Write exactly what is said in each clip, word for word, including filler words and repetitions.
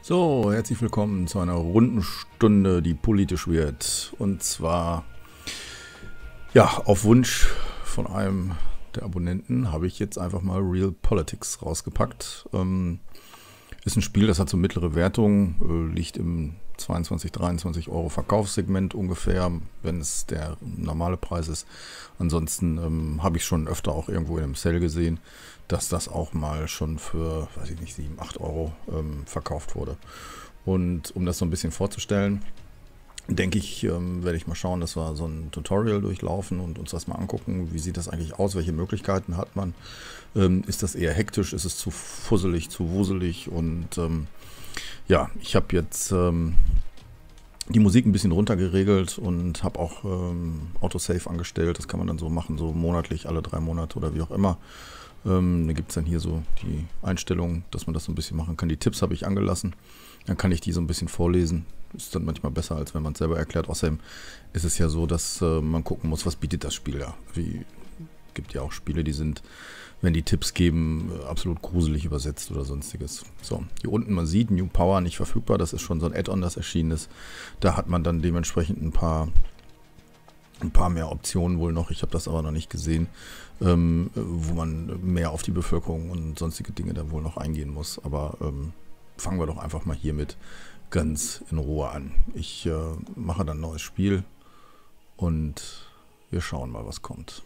So, herzlich willkommen zu einer runden Stunde, die politisch wird. Und zwar, ja, auf Wunsch von einem der Abonnenten habe ich jetzt einfach mal Real Politics rausgepackt. Ähm, ist ein Spiel, das hat so mittlere Wertung, äh, liegt im zweiundzwanzig, dreiundzwanzig Euro Verkaufssegment ungefähr, wenn es der normale Preis ist. Ansonsten ähm, habe ich schon öfter auch irgendwo in einem Sale gesehen, dass das auch mal schon für, weiß ich nicht, sieben, acht Euro ähm, verkauft wurde. Und um das so ein bisschen vorzustellen, denke ich, ähm, werde ich mal schauen, dass wir so ein Tutorial durchlaufen und uns das mal angucken. Wie sieht das eigentlich aus? Welche Möglichkeiten hat man? Ähm, ist das eher hektisch? Ist es zu fusselig, zu wuselig? Und ähm, ja, ich habe jetzt ähm, die Musik ein bisschen runtergeregelt und habe auch ähm, Autosave angestellt. Das kann man dann so machen, so monatlich, alle drei Monate oder wie auch immer. Ähm, da gibt es dann hier so die Einstellungen, dass man das so ein bisschen machen kann. Die Tipps habe ich angelassen. Dann kann ich die so ein bisschen vorlesen. Ist dann manchmal besser, als wenn man es selber erklärt. Außerdem ist es ja so, dass äh, man gucken muss, was bietet das Spiel da. Wie gibt ja auch Spiele, die sind, wenn die Tipps geben, absolut gruselig übersetzt oder sonstiges. So, hier unten, man sieht, New Power nicht verfügbar. Das ist schon so ein Add-on, das erschienen ist. Da hat man dann dementsprechend ein paar, ein paar mehr Optionen wohl noch. Ich habe das aber noch nicht gesehen, ähm, wo man mehr auf die Bevölkerung und sonstige Dinge dann wohl noch eingehen muss. Aber ähm, fangen wir doch einfach mal hiermit ganz in Ruhe an. Ich äh, mache dann ein neues Spiel und wir schauen mal, was kommt.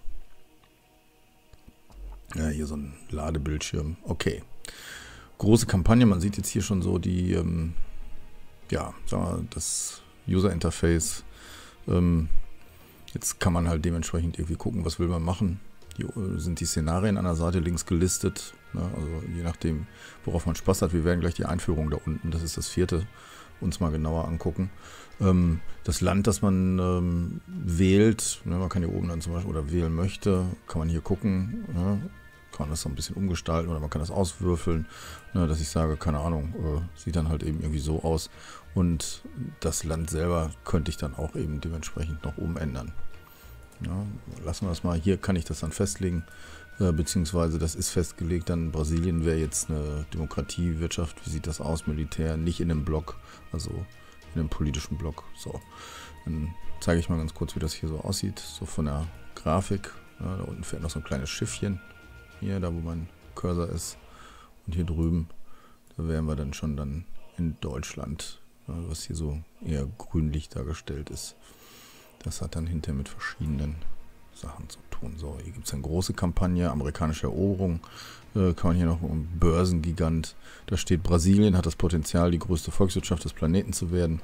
Ja, hier so ein Ladebildschirm. Okay. Große Kampagne. Man sieht jetzt hier schon so die, ähm, ja, sagen wir, das User Interface. Ähm, jetzt kann man halt dementsprechend irgendwie gucken, was will man machen. Hier sind die Szenarien an der Seite links gelistet. Ne? Also je nachdem, worauf man Spaß hat. Wir werden gleich die Einführung da unten, das ist das vierte, uns mal genauer angucken. Ähm, das Land, das man ähm, wählt, ne, man kann hier oben dann zum Beispiel, oder wählen möchte, kann man hier gucken, ne, kann man das so ein bisschen umgestalten oder man kann das auswürfeln, ne, dass ich sage, keine Ahnung, äh, sieht dann halt eben irgendwie so aus. Und das Land selber könnte ich dann auch eben dementsprechend noch umändern. Ja, lassen wir das mal, hier kann ich das dann festlegen, äh, beziehungsweise das ist festgelegt, dann Brasilien wäre jetzt eine Demokratiewirtschaft, wie sieht das aus, Militär, nicht in einem Block, also in einem politischen Block. So, dann zeige ich mal ganz kurz, wie das hier so aussieht, so von der Grafik. Ja, da unten fährt noch so ein kleines Schiffchen, hier, da wo mein Cursor ist, und hier drüben, da wären wir dann schon dann in Deutschland, ja, was hier so eher grünlich dargestellt ist. Das hat dann hinterher mit verschiedenen Sachen zu tun. So, hier gibt es eine große Kampagne, amerikanische Eroberung, äh, kann man hier noch um Börsengigant. Da steht, Brasilien hat das Potenzial, die größte Volkswirtschaft des Planeten zu werden.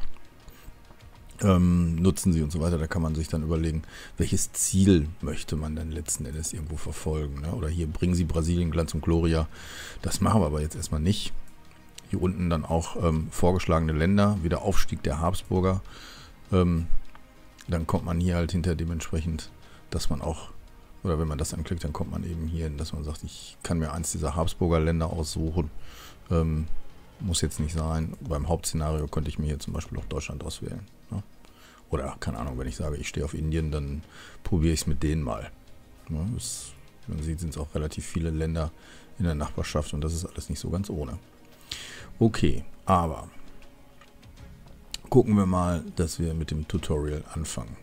Ähm, nutzen sie und so weiter. Da kann man sich dann überlegen, welches Ziel möchte man dann letzten Endes irgendwo verfolgen. Ne? Oder hier, bringen sie Brasilien Glanz und Gloria. Das machen wir aber jetzt erstmal nicht. Hier unten dann auch ähm, vorgeschlagene Länder, wie der Aufstieg der Habsburger. Ähm, Dann kommt man hier halt hinter dementsprechend, dass man auch, oder wenn man das anklickt, dann kommt man eben hier hin, dass man sagt, ich kann mir eins dieser Habsburger Länder aussuchen. Ähm, muss jetzt nicht sein. Beim Hauptszenario könnte ich mir hier zum Beispiel auch Deutschland auswählen. Ne? Oder, keine Ahnung, wenn ich sage, ich stehe auf Indien, dann probiere ich es mit denen mal. Ne? Das, man sieht, sind es auch relativ viele Länder in der Nachbarschaft und das ist alles nicht so ganz ohne. Okay, aber gucken wir mal, dass wir mit dem Tutorial anfangen.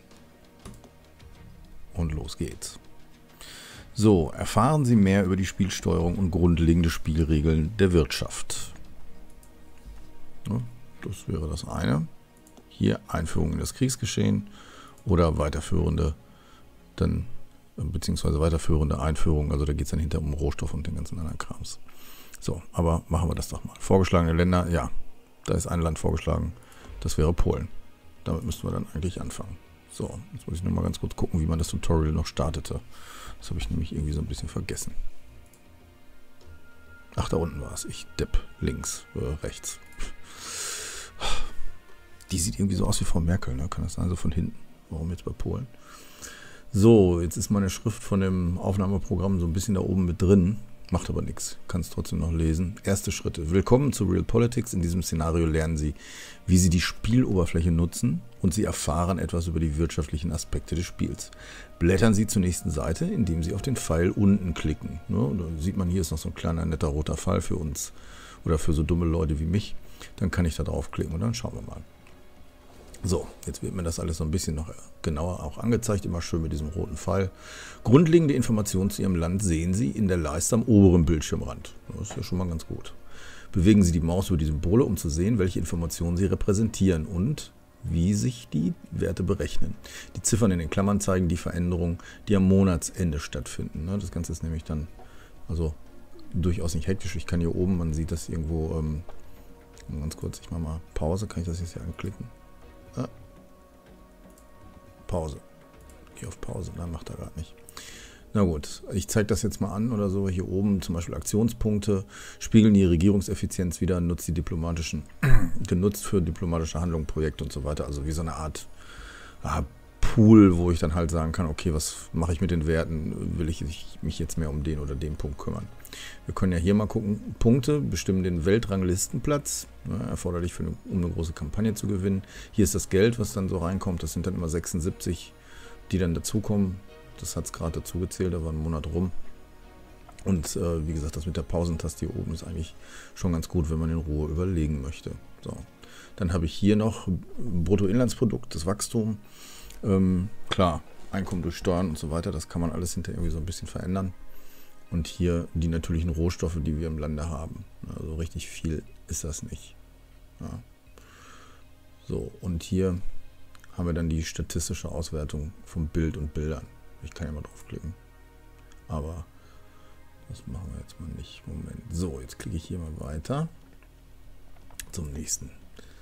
Und los geht's. So, erfahren Sie mehr über die Spielsteuerung und grundlegende Spielregeln der Wirtschaft. Ja, das wäre das eine. Hier Einführung in das Kriegsgeschehen oder weiterführende, dann, beziehungsweise weiterführende Einführung. Also da geht es dann hinter um Rohstoff und den ganzen anderen Krams. So, aber machen wir das doch mal. Vorgeschlagene Länder, ja, da ist ein Land vorgeschlagen. Das wäre Polen. Damit müssten wir dann eigentlich anfangen. So, jetzt muss ich nur mal ganz kurz gucken, wie man das Tutorial noch startete. Das habe ich nämlich irgendwie so ein bisschen vergessen. Ach, da unten war es. Ich depp links, äh, rechts. Die sieht irgendwie so aus wie Frau Merkel, ne? Kann das sein, so von hinten? Warum jetzt bei Polen? So, jetzt ist meine Schrift von dem Aufnahmeprogramm so ein bisschen da oben mit drin. Macht aber nichts, kann es trotzdem noch lesen. Erste Schritte. Willkommen zu Real Politics. In diesem Szenario lernen Sie, wie Sie die Spieloberfläche nutzen und Sie erfahren etwas über die wirtschaftlichen Aspekte des Spiels. Blättern Sie zur nächsten Seite, indem Sie auf den Pfeil unten klicken. Ne, da sieht man, hier ist noch so ein kleiner netter roter Pfeil für uns oder für so dumme Leute wie mich. dann kann ich da draufklicken und dann schauen wir mal. So, jetzt wird mir das alles so ein bisschen noch genauer auch angezeigt, immer schön mit diesem roten Pfeil. Grundlegende Informationen zu Ihrem Land sehen Sie in der Leiste am oberen Bildschirmrand. Das ist ja schon mal ganz gut. Bewegen Sie die Maus über die Symbole, um zu sehen, welche Informationen Sie repräsentieren und wie sich die Werte berechnen. Die Ziffern in den Klammern zeigen die Veränderungen, die am Monatsende stattfinden. Das Ganze ist nämlich dann also durchaus nicht hektisch. Ich kann hier oben, man sieht das irgendwo, ähm, ganz kurz, ich mache mal Pause, kann ich das jetzt hier anklicken? Ah. Pause. Geh auf Pause, nein, macht er gerade nicht. Na gut, ich zeige das jetzt mal an oder so. Hier oben zum Beispiel Aktionspunkte, spiegeln die Regierungseffizienz wieder, nutzt die diplomatischen, genutzt für diplomatische Handlungen, Projekte und so weiter. Also wie so eine Art ah, Pool, wo ich dann halt sagen kann, okay, was mache ich mit den Werten? Will ich mich jetzt mehr um den oder den Punkt kümmern? Wir können ja hier mal gucken, Punkte bestimmen den Weltranglistenplatz, ja, erforderlich, für eine, um eine große Kampagne zu gewinnen. Hier ist das Geld, was dann so reinkommt, das sind dann immer sechsundsiebzig, die dann dazukommen. Das hat es gerade dazu gezählt, da war ein Monat rum. Und äh, wie gesagt, das mit der Pausentaste hier oben ist eigentlich schon ganz gut, wenn man in Ruhe überlegen möchte. So. Dann habe ich hier noch Bruttoinlandsprodukt, das Wachstum. Ähm, klar, Einkommen durch Steuern und so weiter, das kann man alles hinterher irgendwie so ein bisschen verändern. Und hier die natürlichen Rohstoffe, die wir im Lande haben. Also richtig viel ist das nicht. Ja. So, und hier haben wir dann die statistische Auswertung vom Bild und Bildern. Ich kann ja mal draufklicken. Aber das machen wir jetzt mal nicht. Moment. So, jetzt klicke ich hier mal weiter. Zum nächsten.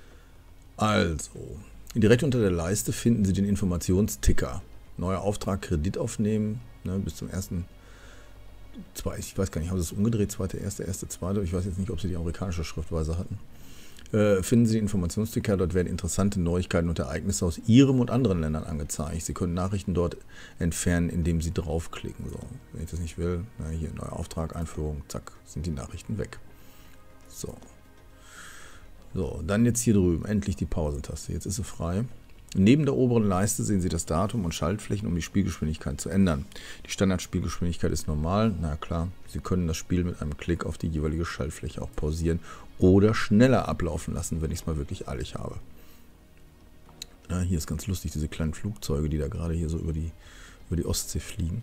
Also, direkt unter der Leiste finden Sie den Informationsticker. Neuer Auftrag, Kredit aufnehmen. Ne, bis zum ersten. Zwei, ich weiß gar nicht, haben Sie es umgedreht? Zweite, erste, erste, zweite. Ich weiß jetzt nicht, ob Sie die amerikanische Schriftweise hatten. Äh, finden Sie den Informationsticker. Dort werden interessante Neuigkeiten und Ereignisse aus Ihrem und anderen Ländern angezeigt. Sie können Nachrichten dort entfernen, indem Sie draufklicken. So, wenn ich das nicht will, na, hier neuer Auftrag, Einführung, zack, sind die Nachrichten weg. So. So, dann jetzt hier drüben, endlich die Pausentaste. Jetzt ist sie frei. Neben der oberen Leiste sehen Sie das Datum und Schaltflächen, um die Spielgeschwindigkeit zu ändern. Die Standardspielgeschwindigkeit ist normal. Na klar, Sie können das Spiel mit einem Klick auf die jeweilige Schaltfläche auch pausieren oder schneller ablaufen lassen, wenn ich es mal wirklich eilig habe. Ja, hier ist ganz lustig, diese kleinen Flugzeuge, die da gerade hier so über die, über die Ostsee fliegen.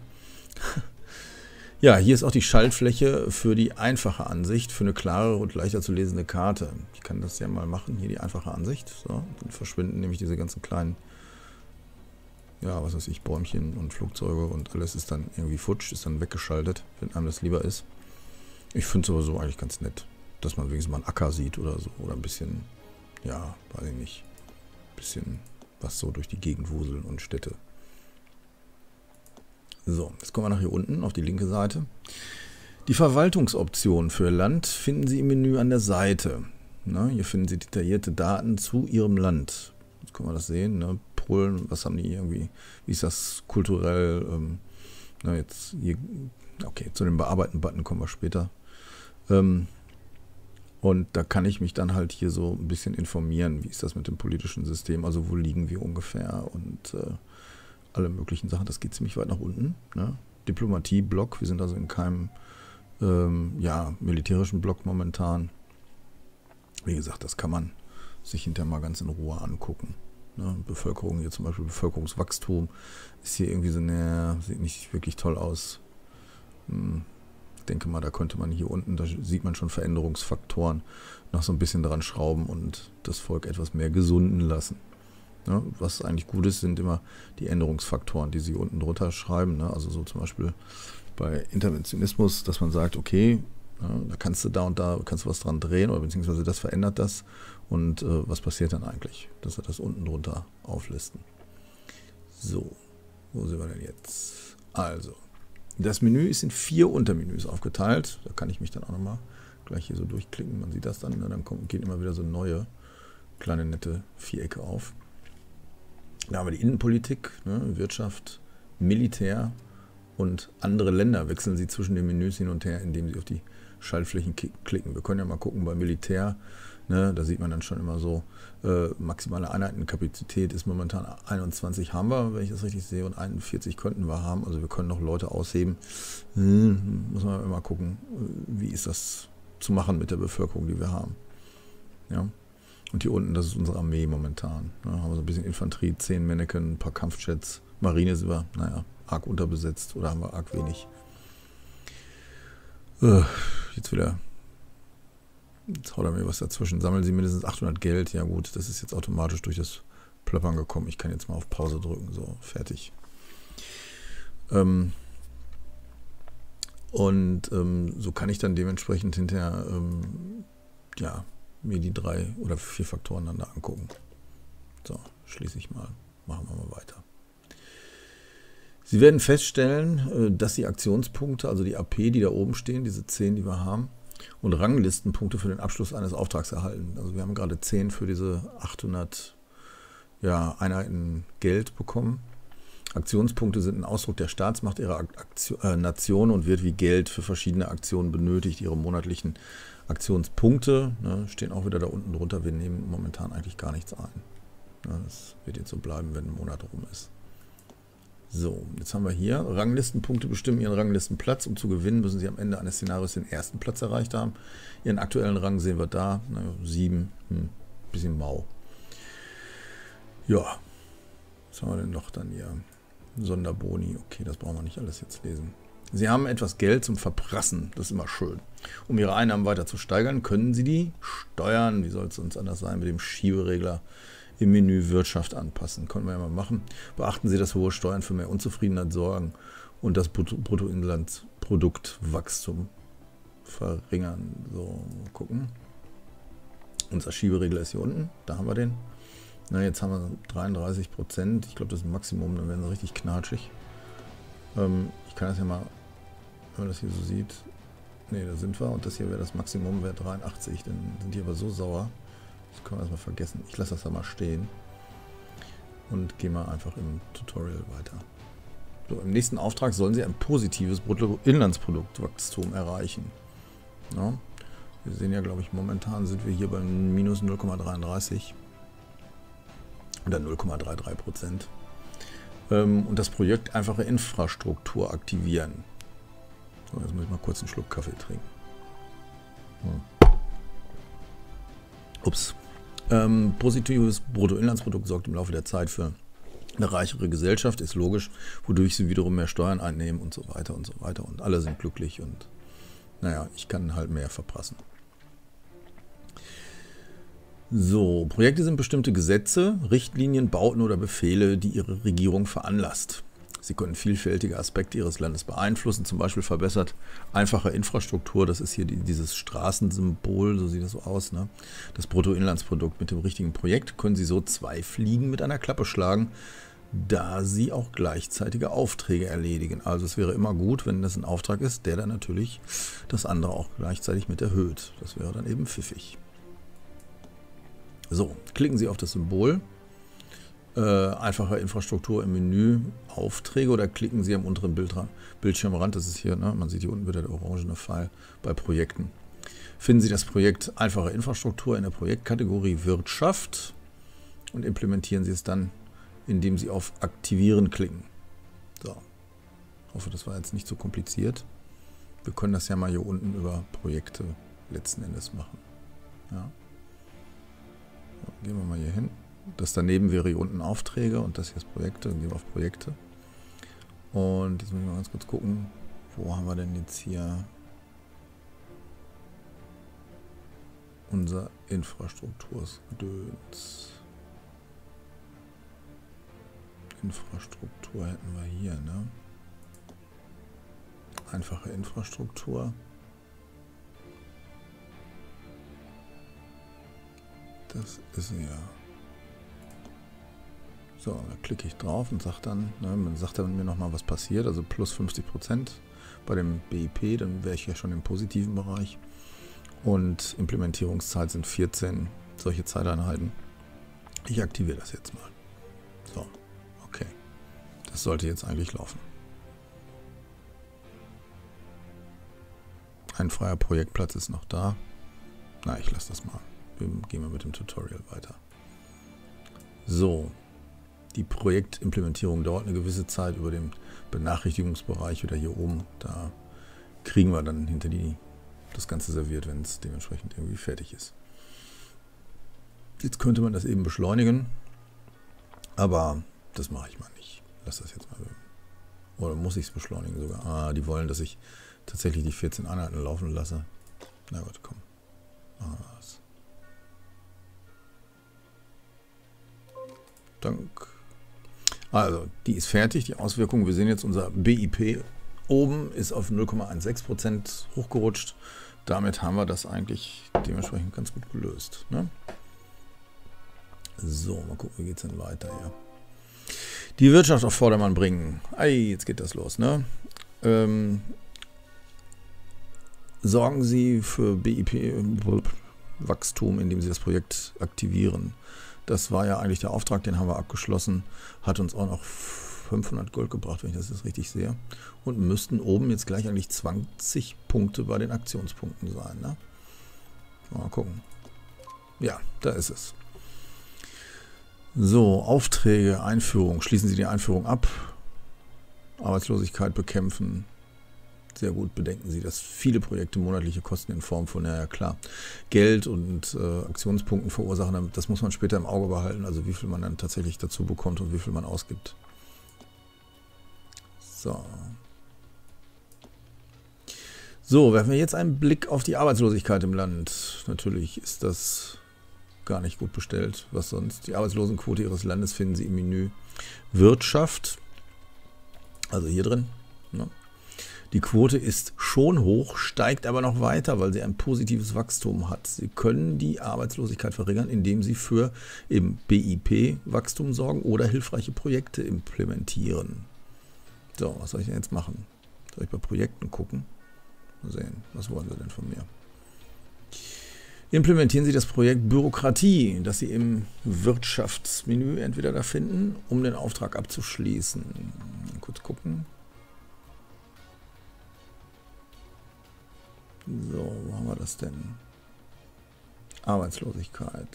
Ja, hier ist auch die Schaltfläche für die einfache Ansicht, für eine klarere und leichter zu lesende Karte. Ich kann das ja mal machen, hier die einfache Ansicht. So, dann verschwinden nämlich diese ganzen kleinen, ja, was weiß ich, Bäumchen und Flugzeuge und alles ist dann irgendwie futsch, ist dann weggeschaltet, wenn einem das lieber ist. Ich finde es aber so eigentlich ganz nett, dass man wenigstens mal einen Acker sieht oder so. Oder ein bisschen, ja, weiß ich nicht, ein bisschen was so durch die Gegend wuseln und Städte. So, jetzt kommen wir nach hier unten auf die linke Seite. Die Verwaltungsoptionen für Ihr Land finden Sie im Menü an der Seite. Na, hier finden Sie detaillierte Daten zu Ihrem Land. Jetzt können wir das sehen. Ne? Polen, was haben die irgendwie? Wie ist das kulturell? Ähm, na, jetzt hier, okay, zu dem Bearbeiten-Button kommen wir später. Ähm, und da kann ich mich dann halt hier so ein bisschen informieren. Wie ist das mit dem politischen System? Also wo liegen wir ungefähr? Und äh, alle möglichen Sachen, das geht ziemlich weit nach unten. Ne? Diplomatie-Block, wir sind also in keinem ähm, ja, militärischen Block momentan. Wie gesagt, das kann man sich hinterher mal ganz in Ruhe angucken. Ne? Bevölkerung, hier zum Beispiel Bevölkerungswachstum, ist hier irgendwie so, ne, sieht nicht wirklich toll aus. Hm, ich denke mal, da könnte man hier unten, da sieht man schon Veränderungsfaktoren, noch so ein bisschen dran schrauben und das Volk etwas mehr gesunden lassen. Ja, was eigentlich gut ist, sind immer die Änderungsfaktoren, die Sie unten drunter schreiben. Ne? Also so zum Beispiel bei Interventionismus, dass man sagt, okay, ja, da kannst du da und da kannst du was dran drehen oder beziehungsweise das verändert das und äh, was passiert dann eigentlich? Dass wir das unten drunter auflisten. So, wo sind wir denn jetzt? Also, das Menü ist in vier Untermenüs aufgeteilt. Da kann ich mich dann auch nochmal gleich hier so durchklicken. Man sieht das dann. Ne? Dann kommt, gehen immer wieder so neue kleine nette Vierecke auf. Da haben wir die Innenpolitik, ne, Wirtschaft, Militär und andere Länder. Wechseln Sie zwischen den Menüs hin und her, indem Sie auf die Schaltflächen klicken. Wir können ja mal gucken bei Militär. Ne, da sieht man dann schon immer so, äh, maximale Einheitenkapazität ist momentan einundzwanzig haben wir, wenn ich das richtig sehe, und einundvierzig könnten wir haben. Also wir können noch Leute ausheben. Hm, muss man immer gucken, wie ist das zu machen mit der Bevölkerung, die wir haben. Ja. Und hier unten, das ist unsere Armee momentan. Ja, haben wir so ein bisschen Infanterie, zehn Mannequin, ein paar Kampfjets. Marine sind wir, naja, arg unterbesetzt oder haben wir arg wenig. Äh, jetzt wieder. Jetzt haut er mir was dazwischen. Sammeln Sie mindestens achthundert Geld. Ja gut, das ist jetzt automatisch durch das Plöppern gekommen. Ich kann jetzt mal auf Pause drücken. So, fertig. Ähm, und ähm, so kann ich dann dementsprechend hinterher ähm, ja, mir die drei oder vier Faktoren dann da angucken. So, schließe ich mal. Machen wir mal weiter. Sie werden feststellen, dass die Aktionspunkte, also die A P, die da oben stehen, diese zehn, die wir haben, und Ranglistenpunkte für den Abschluss eines Auftrags erhalten. Also wir haben gerade zehn für diese achthundert ja, Einheiten Geld bekommen. Aktionspunkte sind ein Ausdruck der Staatsmacht ihrer Aktion, äh, Nation und wird wie Geld für verschiedene Aktionen benötigt. Ihre monatlichen Aktionspunkte ne, stehen auch wieder da unten drunter. Wir nehmen momentan eigentlich gar nichts ein. Ja, das wird jetzt so bleiben, wenn ein Monat rum ist. So, jetzt haben wir hier Ranglistenpunkte bestimmen Ihren Ranglistenplatz. Um zu gewinnen, müssen Sie am Ende eines Szenarios den ersten Platz erreicht haben. Ihren aktuellen Rang sehen wir da. Naja, sieben, hm, bisschen mau. Ja, was haben wir denn noch dann hier? Sonderboni, okay, das brauchen wir nicht alles jetzt lesen. Sie haben etwas Geld zum Verprassen, das ist immer schön. Um Ihre Einnahmen weiter zu steigern, können Sie die steuern, wie soll es sonst anders sein, mit dem Schieberegler im Menü Wirtschaft anpassen. Können wir ja mal machen. Beachten Sie, dass hohe Steuern für mehr Unzufriedenheit sorgen und das Bruttoinlandsproduktwachstum verringern. So, mal gucken. Unser Schieberegler ist hier unten, da haben wir den. Na, jetzt haben wir dreiunddreißig Prozent. Ich glaube, das ist ein Maximum, dann werden sie richtig knatschig. Ähm, ich kann das ja mal, wenn man das hier so sieht. Ne, da sind wir. Und das hier wäre das Maximum, wäre dreiundachtzig. Dann sind die aber so sauer. Das können wir erstmal vergessen. Ich lasse das da mal stehen. Und gehe mal einfach im Tutorial weiter. So, im nächsten Auftrag sollen Sie ein positives Bruttoinlandsproduktwachstum erreichen. Ja, wir sehen ja, glaube ich, momentan sind wir hier bei minus null Komma dreiunddreißig. Oder null Komma dreiunddreißig Prozent. Ähm, und das Projekt einfache Infrastruktur aktivieren. So, jetzt muss ich mal kurz einen Schluck Kaffee trinken. Hm. Ups. Ähm, positives Bruttoinlandsprodukt sorgt im Laufe der Zeit für eine reichere Gesellschaft, ist logisch, wodurch sie wiederum mehr Steuern einnehmen und so weiter und so weiter. Und alle sind glücklich und naja, ich kann halt mehr verprassen. So, Projekte sind bestimmte Gesetze, Richtlinien, Bauten oder Befehle, die Ihre Regierung veranlasst. Sie können vielfältige Aspekte Ihres Landes beeinflussen, zum Beispiel verbessert einfache Infrastruktur, das ist hier die, dieses Straßensymbol, so sieht das so aus, ne? Das Bruttoinlandsprodukt. Mit dem richtigen Projekt können Sie so zwei Fliegen mit einer Klappe schlagen, da Sie auch gleichzeitige Aufträge erledigen. Also es wäre immer gut, wenn das ein Auftrag ist, der dann natürlich das andere auch gleichzeitig mit erhöht. Das wäre dann eben pfiffig. So, klicken Sie auf das Symbol, äh, einfache Infrastruktur im Menü, Aufträge, oder klicken Sie am unteren Bildrand, Bildschirmrand, das ist hier, ne, man sieht hier unten wieder der orangene Pfeil, bei Projekten. Finden Sie das Projekt einfache Infrastruktur in der Projektkategorie Wirtschaft und implementieren Sie es dann, indem Sie auf Aktivieren klicken. So, ich hoffe, das war jetzt nicht so kompliziert. Wir können das ja mal hier unten über Projekte letzten Endes machen. Ja. Gehen wir mal hier hin. Das daneben wäre hier unten Aufträge und das hier ist Projekte. Dann gehen wir auf Projekte. Und jetzt müssen wir mal ganz kurz gucken, wo haben wir denn jetzt hier unser Infrastrukturgedöns. Infrastruktur hätten wir hier, ne? Einfache Infrastruktur. Das ist ja. So, da klicke ich drauf und sage dann, ne, man sagt dann mir nochmal, was passiert, also plus fünfzig Prozent bei dem B I P, dann wäre ich ja schon im positiven Bereich. Und Implementierungszeit sind vierzehn solche Zeiteinheiten. Ich aktiviere das jetzt mal. So, okay. Das sollte jetzt eigentlich laufen. Ein freier Projektplatz ist noch da. Na, ich lasse das mal. Wir gehen mal mit dem Tutorial weiter. So, die Projektimplementierung dauert eine gewisse Zeit über den Benachrichtigungsbereich wieder hier oben. Da kriegen wir dann hinter die das Ganze serviert, wenn es dementsprechend irgendwie fertig ist. Jetzt könnte man das eben beschleunigen, aber das mache ich mal nicht. Lass das jetzt mal. Oder muss ich es beschleunigen sogar? Ah, die wollen, dass ich tatsächlich die vierzehn Einheiten laufen lasse. Na gut, komm. Machen wir das. Dank. Also, die ist fertig, die Auswirkung. Wir sehen jetzt, unser B I P oben ist auf null Komma sechzehn Prozent hochgerutscht. Damit haben wir das eigentlich dementsprechend ganz gut gelöst. Ne? So, mal gucken, wie geht es denn weiter hier. Die Wirtschaft auf Vordermann bringen. Ei, jetzt geht das los. Ne? Ähm, sorgen Sie für B I P-Wachstum, indem Sie das Projekt aktivieren. Das war ja eigentlich der Auftrag, den haben wir abgeschlossen. Hat uns auch noch fünfhundert Gold gebracht, wenn ich das jetzt richtig sehe. Und müssten oben jetzt gleich eigentlich zwanzig Punkte bei den Aktionspunkten sein. Ne? Mal gucken. Ja, da ist es. So, Aufträge, Einführung. Schließen Sie die Einführung ab. Arbeitslosigkeit bekämpfen. Sehr gut, bedenken Sie, dass viele Projekte monatliche Kosten in Form von, naja klar, Geld und äh, Aktionspunkten verursachen. Das muss man später im Auge behalten, also wie viel man dann tatsächlich dazu bekommt und wie viel man ausgibt. So. So, werfen wir jetzt einen Blick auf die Arbeitslosigkeit im Land. Natürlich ist das gar nicht gut bestellt. Was sonst? Die Arbeitslosenquote Ihres Landes finden Sie im Menü Wirtschaft. Also hier drin. Ne? Die Quote ist schon hoch, steigt aber noch weiter, weil sie ein positives Wachstum hat. Sie können die Arbeitslosigkeit verringern, indem Sie für eben B I P-Wachstum sorgen oder hilfreiche Projekte implementieren. So, was soll ich denn jetzt machen? Soll ich bei Projekten gucken? Mal sehen, was wollen Sie denn von mir? Implementieren Sie das Projekt Bürokratie, das Sie im Wirtschaftsmenü entweder da finden, um den Auftrag abzuschließen. Mal kurz gucken. So, wo haben wir das denn? Arbeitslosigkeit.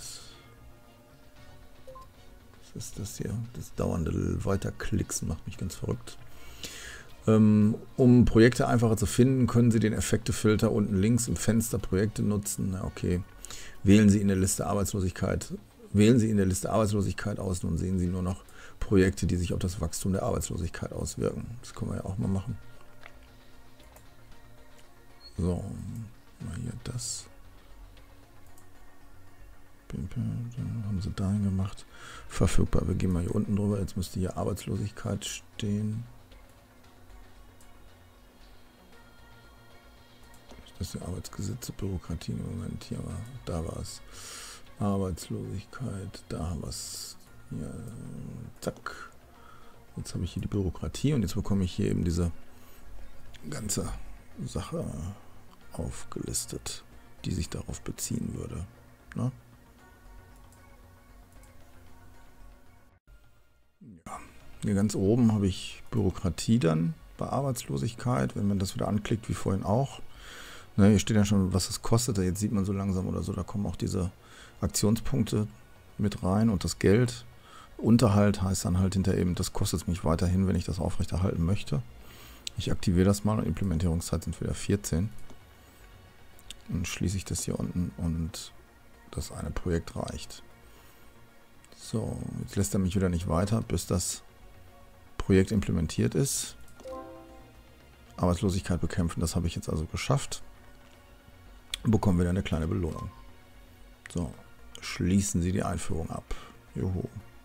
Was ist das hier? Das dauernde Weiterklicksen macht mich ganz verrückt. Ähm, um Projekte einfacher zu finden, können Sie den Effektefilter unten links im Fenster Projekte nutzen. Na, okay. Wählen Sie in der Liste Arbeitslosigkeit. Wählen Sie in der Liste Arbeitslosigkeit aus, nun sehen Sie nur noch Projekte, die sich auf das Wachstum der Arbeitslosigkeit auswirken. Das können wir ja auch mal machen. So, mal hier das. Haben sie dahin gemacht. Verfügbar. Wir gehen mal hier unten drüber. Jetzt müsste hier Arbeitslosigkeit stehen. Das ist die Arbeitsgesetze, Bürokratie im Moment. Hier war, da war es. Arbeitslosigkeit, da haben wir es. Ja, zack. Jetzt habe ich hier die Bürokratie und jetzt bekomme ich hier eben diese ganze Sache aufgelistet, die sich darauf beziehen würde. Ne? Ja. Hier ganz oben habe ich Bürokratie dann bei Arbeitslosigkeit, wenn man das wieder anklickt, wie vorhin auch. Ne, hier steht ja schon, was es kostet. Jetzt sieht man so langsam oder so, da kommen auch diese Aktionspunkte mit rein und das Geld. Unterhalt heißt dann halt hinter eben, das kostet mich weiterhin, wenn ich das aufrechterhalten möchte. Ich aktiviere das mal und Implementierungszeit sind wieder vierzehn. Dann schließe ich das hier unten und das eine Projekt reicht. So, jetzt lässt er mich wieder nicht weiter, bis das Projekt implementiert ist. Arbeitslosigkeit bekämpfen, das habe ich jetzt also geschafft. Und bekommen wieder eine kleine Belohnung. So, schließen Sie die Einführung ab. Juhu.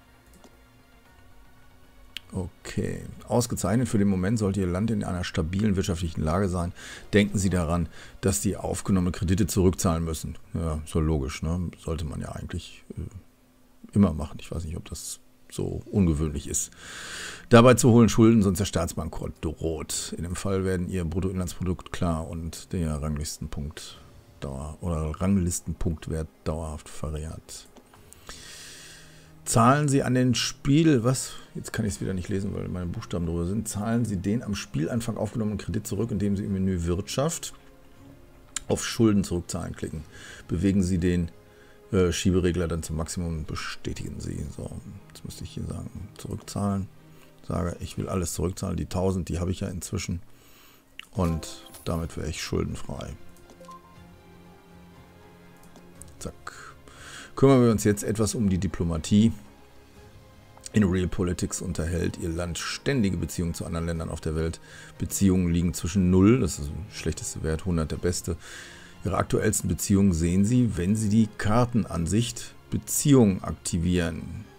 Okay, ausgezeichnet. Für den Moment sollte Ihr Land in einer stabilen wirtschaftlichen Lage sein. Denken Sie daran, dass die aufgenommenen Kredite zurückzahlen müssen. Ja, so logisch, ne? Sollte man ja eigentlich äh, immer machen. Ich weiß nicht, ob das so ungewöhnlich ist. Dabei zu holen Schulden, sonst der Staatsbankrott droht. In dem Fall werden Ihr Bruttoinlandsprodukt klar und der Ranglistenpunkt Dauer oder Ranglistenpunktwert dauerhaft verringert. Zahlen Sie an den Spiel, was? Jetzt kann ich es wieder nicht lesen, weil meine Buchstaben drüber sind. Zahlen Sie den am Spielanfang aufgenommenen Kredit zurück, indem Sie im Menü Wirtschaft auf Schulden zurückzahlen klicken. Bewegen Sie den äh, Schieberegler dann zum Maximum und bestätigen Sie. So, jetzt müsste ich hier sagen, zurückzahlen. Sage, ich will alles zurückzahlen. Die tausend, die habe ich ja inzwischen. Und damit wäre ich schuldenfrei. Zack. Kümmern wir uns jetzt etwas um die Diplomatie. In Realpolitik unterhält Ihr Land ständige Beziehungen zu anderen Ländern auf der Welt. Beziehungen liegen zwischen null, das ist der schlechteste Wert, hundert der beste. Ihre aktuellsten Beziehungen sehen Sie, wenn Sie die Kartenansicht Beziehungen aktivieren.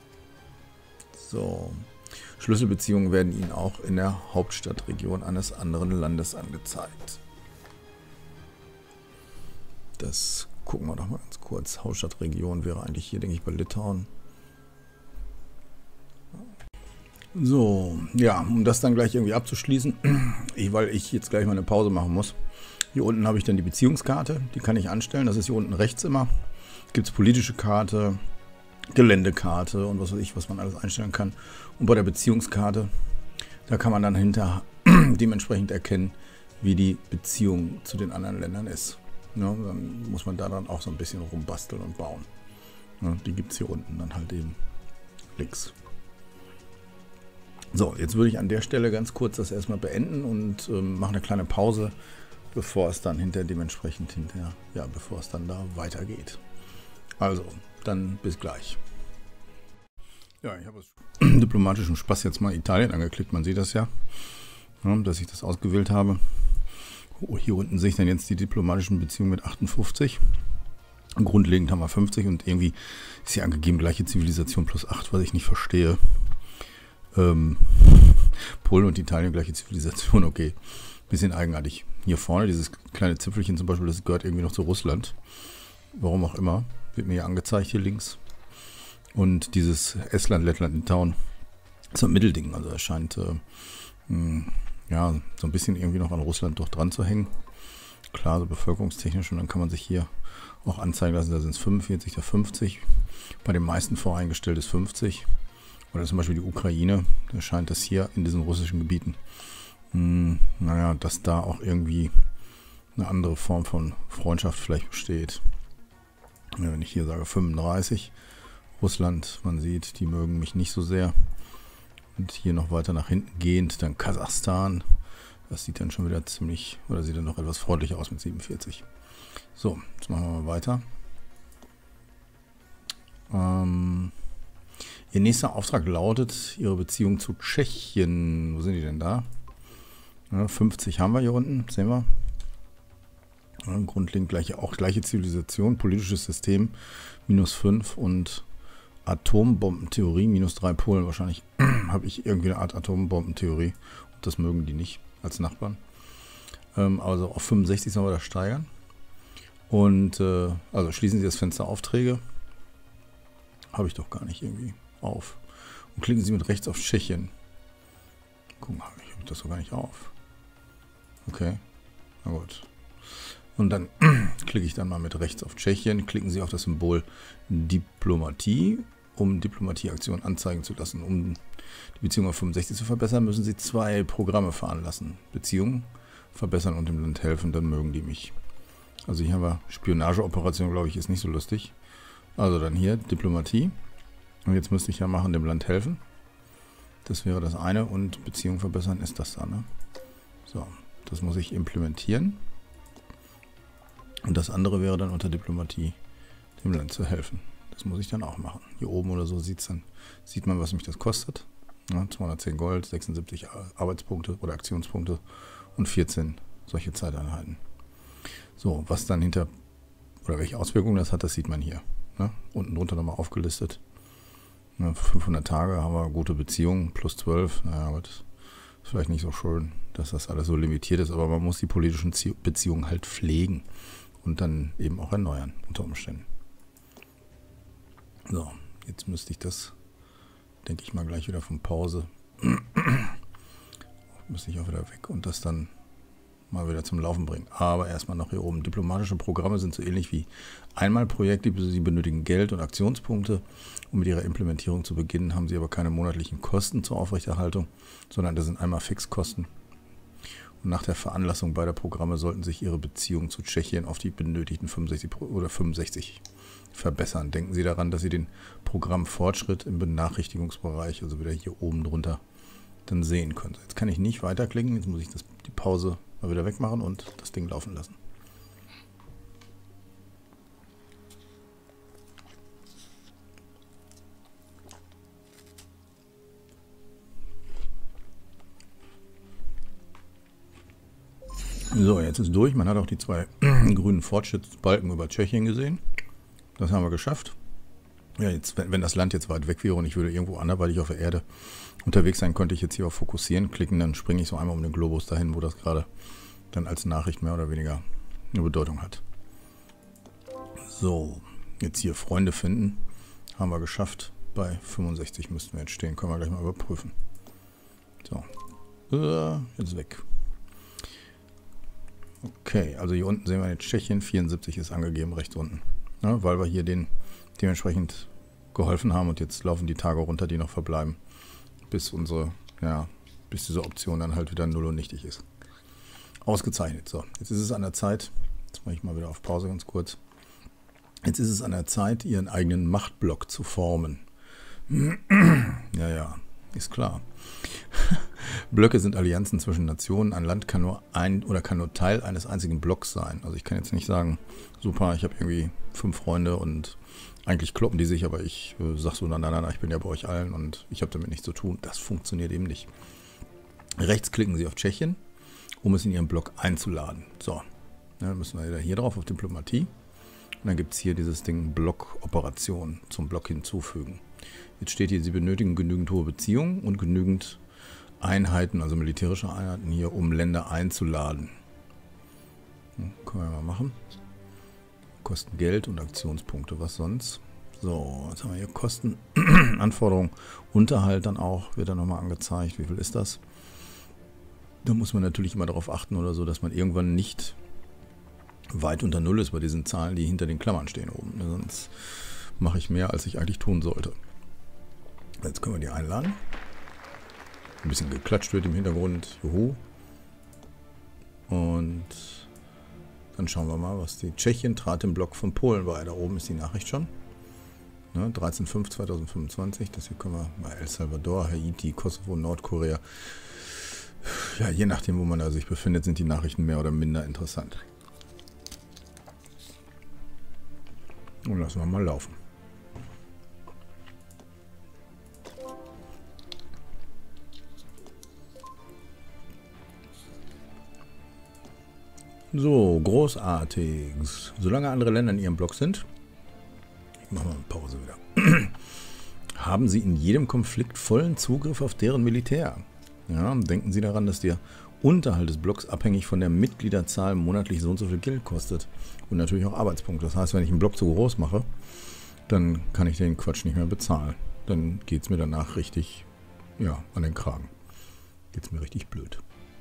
So. Schlüsselbeziehungen werden Ihnen auch in der Hauptstadtregion eines anderen Landes angezeigt. Das gucken wir doch mal ganz kurz. Hauptstadtregion wäre eigentlich hier, denke ich, bei Litauen. So, ja, um das dann gleich irgendwie abzuschließen, ich, weil ich jetzt gleich mal eine Pause machen muss. Hier unten habe ich dann die Beziehungskarte, die kann ich anstellen. Das ist hier unten rechts immer. Gibt es politische Karte, Geländekarte und was weiß ich, was man alles einstellen kann. Und bei der Beziehungskarte, da kann man dann hinter dementsprechend erkennen, wie die Beziehung zu den anderen Ländern ist. Ja, dann muss man da dann auch so ein bisschen rumbasteln und bauen. Ja, die gibt es hier unten dann halt eben links. So, jetzt würde ich an der Stelle ganz kurz das erstmal beenden und ähm, mache eine kleine Pause, bevor es dann hinter dementsprechend hinter, ja, bevor es dann da weitergeht. Also, dann bis gleich. Ja, ich habe aus diplomatischem Spaß jetzt mal Italien angeklickt, man sieht das ja, ja, dass ich das ausgewählt habe. Oh, hier unten sehe ich dann jetzt die diplomatischen Beziehungen mit achtundfünfzig. Grundlegend haben wir fünfzig und irgendwie ist hier angegeben gleiche Zivilisation plus acht, was ich nicht verstehe. Ähm, Polen und Italien gleiche Zivilisation, okay. Bisschen eigenartig. Hier vorne, dieses kleine Zipfelchen zum Beispiel, das gehört irgendwie noch zu Russland. Warum auch immer. Wird mir hier angezeigt, hier links. Und dieses Estland, Lettland, Litauen ist so ein Mittelding. Also es scheint äh, mh, ja, so ein bisschen irgendwie noch an Russland doch dran zu hängen. Klar, so bevölkerungstechnisch. Und dann kann man sich hier auch anzeigen lassen, da sind es fünfundvierzig, da fünfzig. Bei den meisten voreingestellt ist fünfzig. Oder zum Beispiel die Ukraine, da scheint es hier in diesen russischen Gebieten, mh, naja, dass da auch irgendwie eine andere Form von Freundschaft vielleicht besteht. Ja, wenn ich hier sage fünfunddreißig, Russland, man sieht, die mögen mich nicht so sehr. Und hier noch weiter nach hinten gehend, dann Kasachstan, das sieht dann schon wieder ziemlich, oder sieht dann noch etwas freundlicher aus mit siebenundvierzig. So, jetzt machen wir mal weiter. Ähm... Ihr nächster Auftrag lautet, Ihre Beziehung zu Tschechien. Wo sind die denn da? Ja, fünfzig haben wir hier unten, sehen wir. Ja, grundlegend gleiche, auch gleiche Zivilisation, politisches System, minus fünf und Atombombentheorie, minus drei Polen. Wahrscheinlich habe ich irgendwie eine Art Atombombentheorie. Und das mögen die nicht als Nachbarn. Ähm, also auf fünfundsechzig sollen wir das steigern. Und äh, also schließen Sie das Fenster Aufträge. Habe ich doch gar nicht irgendwie auf. Und klicken Sie mit rechts auf Tschechien. Gucken, habe ich das so gar nicht auf. Okay, na gut. Und dann klicke ich dann mal mit rechts auf Tschechien. Klicken Sie auf das Symbol Diplomatie, um Diplomatieaktionen anzeigen zu lassen. Um die Beziehung auf fünfundsechzig zu verbessern, müssen Sie zwei Programme veranlassen. Beziehungen verbessern und dem Land helfen, dann mögen die mich. Also hier haben wir Spionageoperation, glaube ich, ist nicht so lustig. Also dann hier Diplomatie. Und jetzt müsste ich ja machen, dem Land helfen. Das wäre das eine. Und Beziehung verbessern ist das da. Ne? So, das muss ich implementieren. Und das andere wäre dann unter Diplomatie, dem Land zu helfen. Das muss ich dann auch machen. Hier oben oder so sieht's dann, sieht man, was mich das kostet. Ja, zweihundertzehn Gold, sechsundsiebzig Arbeitspunkte oder Aktionspunkte und vierzehn solche Zeiteinheiten. So, was dann hinter, oder welche Auswirkungen das hat, das sieht man hier. Ne? Unten drunter nochmal aufgelistet. Ne, fünfhundert Tage haben wir gute Beziehungen, plus zwölf. Naja, aber das ist vielleicht nicht so schön, dass das alles so limitiert ist, aber man muss die politischen Beziehungen halt pflegen und dann eben auch erneuern, unter Umständen. So, jetzt müsste ich das, denke ich mal, gleich wieder von Pause. Müsste ich auch wieder weg und das dann mal wieder zum Laufen bringen. Aber erstmal noch hier oben. Diplomatische Programme sind so ähnlich wie Einmalprojekte. Sie benötigen Geld und Aktionspunkte. Um mit ihrer Implementierung zu beginnen, haben sie aber keine monatlichen Kosten zur Aufrechterhaltung, sondern das sind einmal Fixkosten. Und nach der Veranlassung beider Programme sollten sich ihre Beziehungen zu Tschechien auf die benötigten fünfundsechzig oder fünfundsechzig verbessern. Denken Sie daran, dass Sie den Programmfortschritt im Benachrichtigungsbereich, also wieder hier oben drunter, dann sehen können. Jetzt kann ich nicht weiterklicken. Jetzt muss ich das, die Pause mal wieder wegmachen und das Ding laufen lassen. So, jetzt ist durch. Man hat auch die zwei grünen Fortschrittsbalken über Tschechien gesehen. Das haben wir geschafft. Ja, jetzt, wenn, wenn das Land jetzt weit weg wäre und ich würde irgendwo anderweitig auf der Erde unterwegs sein, könnte ich jetzt hier auf Fokussieren klicken, dann springe ich so einmal um den Globus dahin, wo das gerade dann als Nachricht mehr oder weniger eine Bedeutung hat. So, jetzt hier Freunde finden. Haben wir geschafft. Bei fünfundsechzig müssten wir jetzt stehen. Können wir gleich mal überprüfen. So, äh, jetzt weg. Okay, also hier unten sehen wir jetzt Tschechien. vierundsiebzig ist angegeben, rechts unten. Ja, weil wir hier den dementsprechend geholfen haben und jetzt laufen die Tage runter, die noch verbleiben, bis unsere, ja, bis diese Option dann halt wieder null und nichtig ist. Ausgezeichnet. So, jetzt ist es an der Zeit, jetzt mache ich mal wieder auf Pause ganz kurz. Jetzt ist es an der Zeit, ihren eigenen Machtblock zu formen. Ja, ja, ist klar. Blöcke sind Allianzen zwischen Nationen. Ein Land kann nur ein oder kann nur Teil eines einzigen Blocks sein. Also ich kann jetzt nicht sagen, super, ich habe irgendwie fünf Freunde und eigentlich kloppen die sich, aber ich äh, sage so, na, na, na, ich bin ja bei euch allen und ich habe damit nichts zu tun. Das funktioniert eben nicht. Rechts klicken Sie auf Tschechien, um es in Ihren Block einzuladen. So, ja, dann müssen wir wieder hier drauf auf Diplomatie. Und dann gibt es hier dieses Ding Block-Operation zum Block hinzufügen. Jetzt steht hier, Sie benötigen genügend hohe Beziehungen und genügend Einheiten, also militärische Einheiten hier, um Länder einzuladen. Hm, können wir mal machen. Kosten Geld und Aktionspunkte, was sonst? So, jetzt haben wir hier Kosten, Anforderungen, Unterhalt dann auch, wird dann nochmal angezeigt. Wie viel ist das? Da muss man natürlich immer darauf achten oder so, dass man irgendwann nicht weit unter Null ist bei diesen Zahlen, die hinter den Klammern stehen oben. Sonst mache ich mehr, als ich eigentlich tun sollte. Jetzt können wir die einladen. Ein bisschen geklatscht wird im Hintergrund. Juhu. Und dann schauen wir mal, was die Tschechien trat im Block von Polen bei. Da oben ist die Nachricht schon. Ne, dreizehn fünf zweitausendfünfundzwanzig. Das hier können wir bei El Salvador, Haiti, Kosovo, Nordkorea. Ja, je nachdem, wo man da sich befindet, sind die Nachrichten mehr oder minder interessant. Und lassen wir mal laufen. So, großartig. Solange andere Länder in ihrem Block sind, ich mache mal eine Pause wieder, haben sie in jedem Konflikt vollen Zugriff auf deren Militär. Ja, denken Sie daran, dass der Unterhalt des Blocks abhängig von der Mitgliederzahl monatlich so und so viel Geld kostet. Und natürlich auch Arbeitspunkte. Das heißt, wenn ich einen Block zu groß mache, dann kann ich den Quatsch nicht mehr bezahlen. Dann geht es mir danach richtig, ja, an den Kragen. Geht es mir richtig blöd.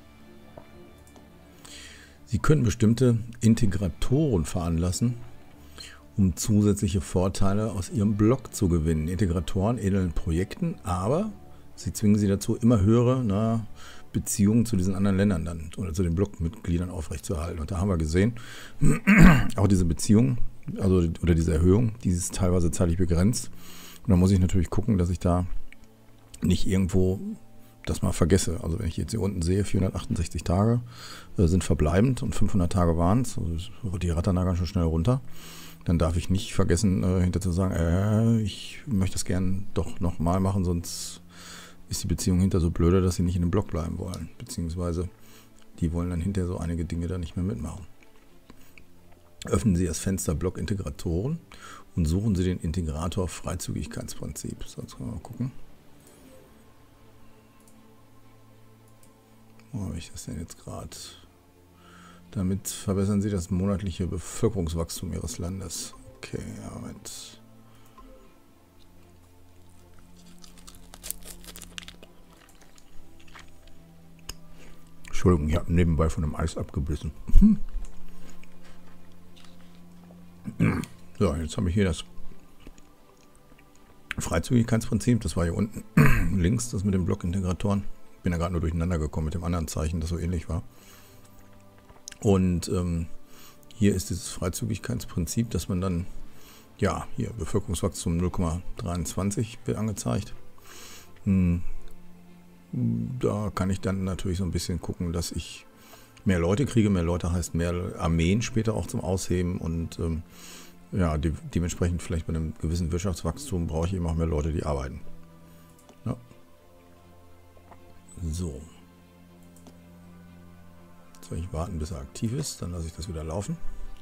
Sie können bestimmte Integratoren veranlassen, um zusätzliche Vorteile aus Ihrem Block zu gewinnen. Integratoren ähneln Projekten, aber sie zwingen Sie dazu, immer höhere na, Beziehungen zu diesen anderen Ländern dann oder zu den Blockmitgliedern aufrechtzuerhalten. Und da haben wir gesehen, auch diese Beziehung, also oder diese Erhöhung, die ist teilweise zeitlich begrenzt. Und da muss ich natürlich gucken, dass ich da nicht irgendwo das mal vergesse. Also wenn ich jetzt hier unten sehe, vierhundertachtundsechzig Tage äh, sind verbleibend und fünfhundert Tage waren es, also die rattern da ganz schön schnell runter, dann darf ich nicht vergessen, äh, hinterher zu sagen, äh, ich möchte das gern doch nochmal machen, sonst ist die Beziehung hinter so blöder, dass sie nicht in dem Block bleiben wollen. Beziehungsweise die wollen dann hinterher so einige Dinge da nicht mehr mitmachen. Öffnen Sie das Fenster Block-Integratoren und suchen Sie den Integrator Freizügigkeitsprinzip. So, jetzt können wir mal gucken. Wo habe ich das denn jetzt gerade? Damit verbessern Sie das monatliche Bevölkerungswachstum Ihres Landes. Okay, ja, Moment. Entschuldigung, ich habe nebenbei von einem Eis abgebissen. So, jetzt habe ich hier das Freizügigkeitsprinzip. Das war hier unten links, das mit den Blockintegratoren. Ich bin ja gerade nur durcheinander gekommen mit dem anderen Zeichen, das so ähnlich war. Und ähm, hier ist dieses Freizügigkeitsprinzip, dass man dann, ja, hier Bevölkerungswachstum null Komma dreiundzwanzig wird angezeigt. Hm. Da kann ich dann natürlich so ein bisschen gucken, dass ich mehr Leute kriege. Mehr Leute heißt mehr Armeen später auch zum Ausheben. Und ähm, ja, de dementsprechend vielleicht bei einem gewissen Wirtschaftswachstum brauche ich eben auch mehr Leute, die arbeiten. Ja. So. soll ich warten, bis er aktiv ist, dann lasse ich das wieder laufen.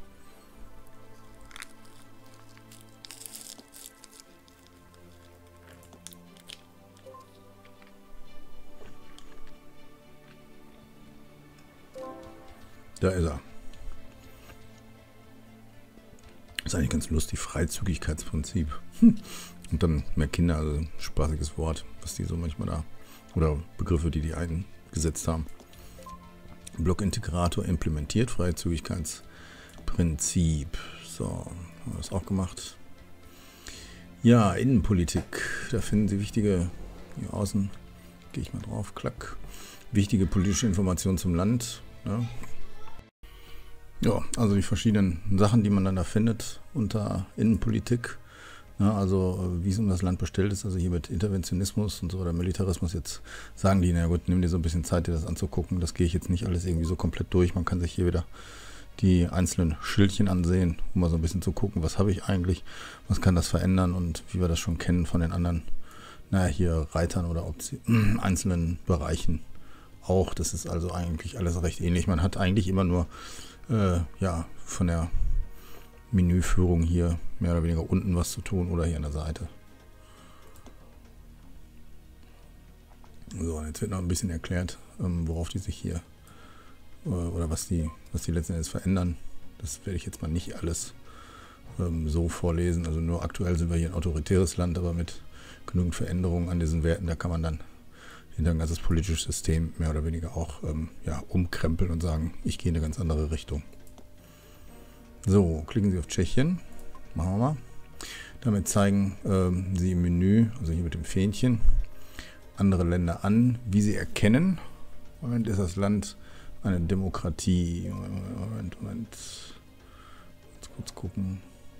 Da ist er. Ist eigentlich ganz lustig, Freizügigkeitsprinzip. Hm. Und dann mehr Kinder, also ein spaßiges Wort, was die so manchmal da, oder Begriffe, die die eingesetzt haben. Blockintegrator implementiert, Freizügigkeitsprinzip. So, haben wir das auch gemacht. Ja, Innenpolitik, da finden Sie wichtige, hier außen, gehe ich mal drauf, klack, wichtige politische Informationen zum Land. Ja. Ja, also die verschiedenen Sachen, die man dann da findet unter Innenpolitik. Ja, also wie es um das Land bestellt ist, also hier mit Interventionismus und so oder Militarismus. Jetzt sagen die, na gut, nimm dir so ein bisschen Zeit, dir das anzugucken. Das gehe ich jetzt nicht alles irgendwie so komplett durch. Man kann sich hier wieder die einzelnen Schildchen ansehen, um mal so ein bisschen zu gucken, was habe ich eigentlich, was kann das verändern und wie wir das schon kennen von den anderen, naja, hier Reitern oder Opti- äh, einzelnen Bereichen auch. Das ist also eigentlich alles recht ähnlich. Man hat eigentlich immer nur Äh, ja, von der Menüführung hier mehr oder weniger unten was zu tun oder hier an der Seite. So, jetzt wird noch ein bisschen erklärt, ähm, worauf die sich hier äh, oder was die, was die letzten Endes verändern. Das werde ich jetzt mal nicht alles ähm, so vorlesen. Also nur aktuell sind wir hier ein autoritäres Land, aber mit genügend Veränderungen an diesen Werten, da kann man dann hinter ein ganzes politisches System mehr oder weniger auch ähm, ja, umkrempeln und sagen, ich gehe in eine ganz andere Richtung. So, klicken Sie auf Tschechien. Machen wir mal. Damit zeigen ähm, Sie im Menü, also hier mit dem Fähnchen, andere Länder an, wie sie erkennen. Moment, ist das Land eine Demokratie? Moment, Moment. Jetzt kurz gucken.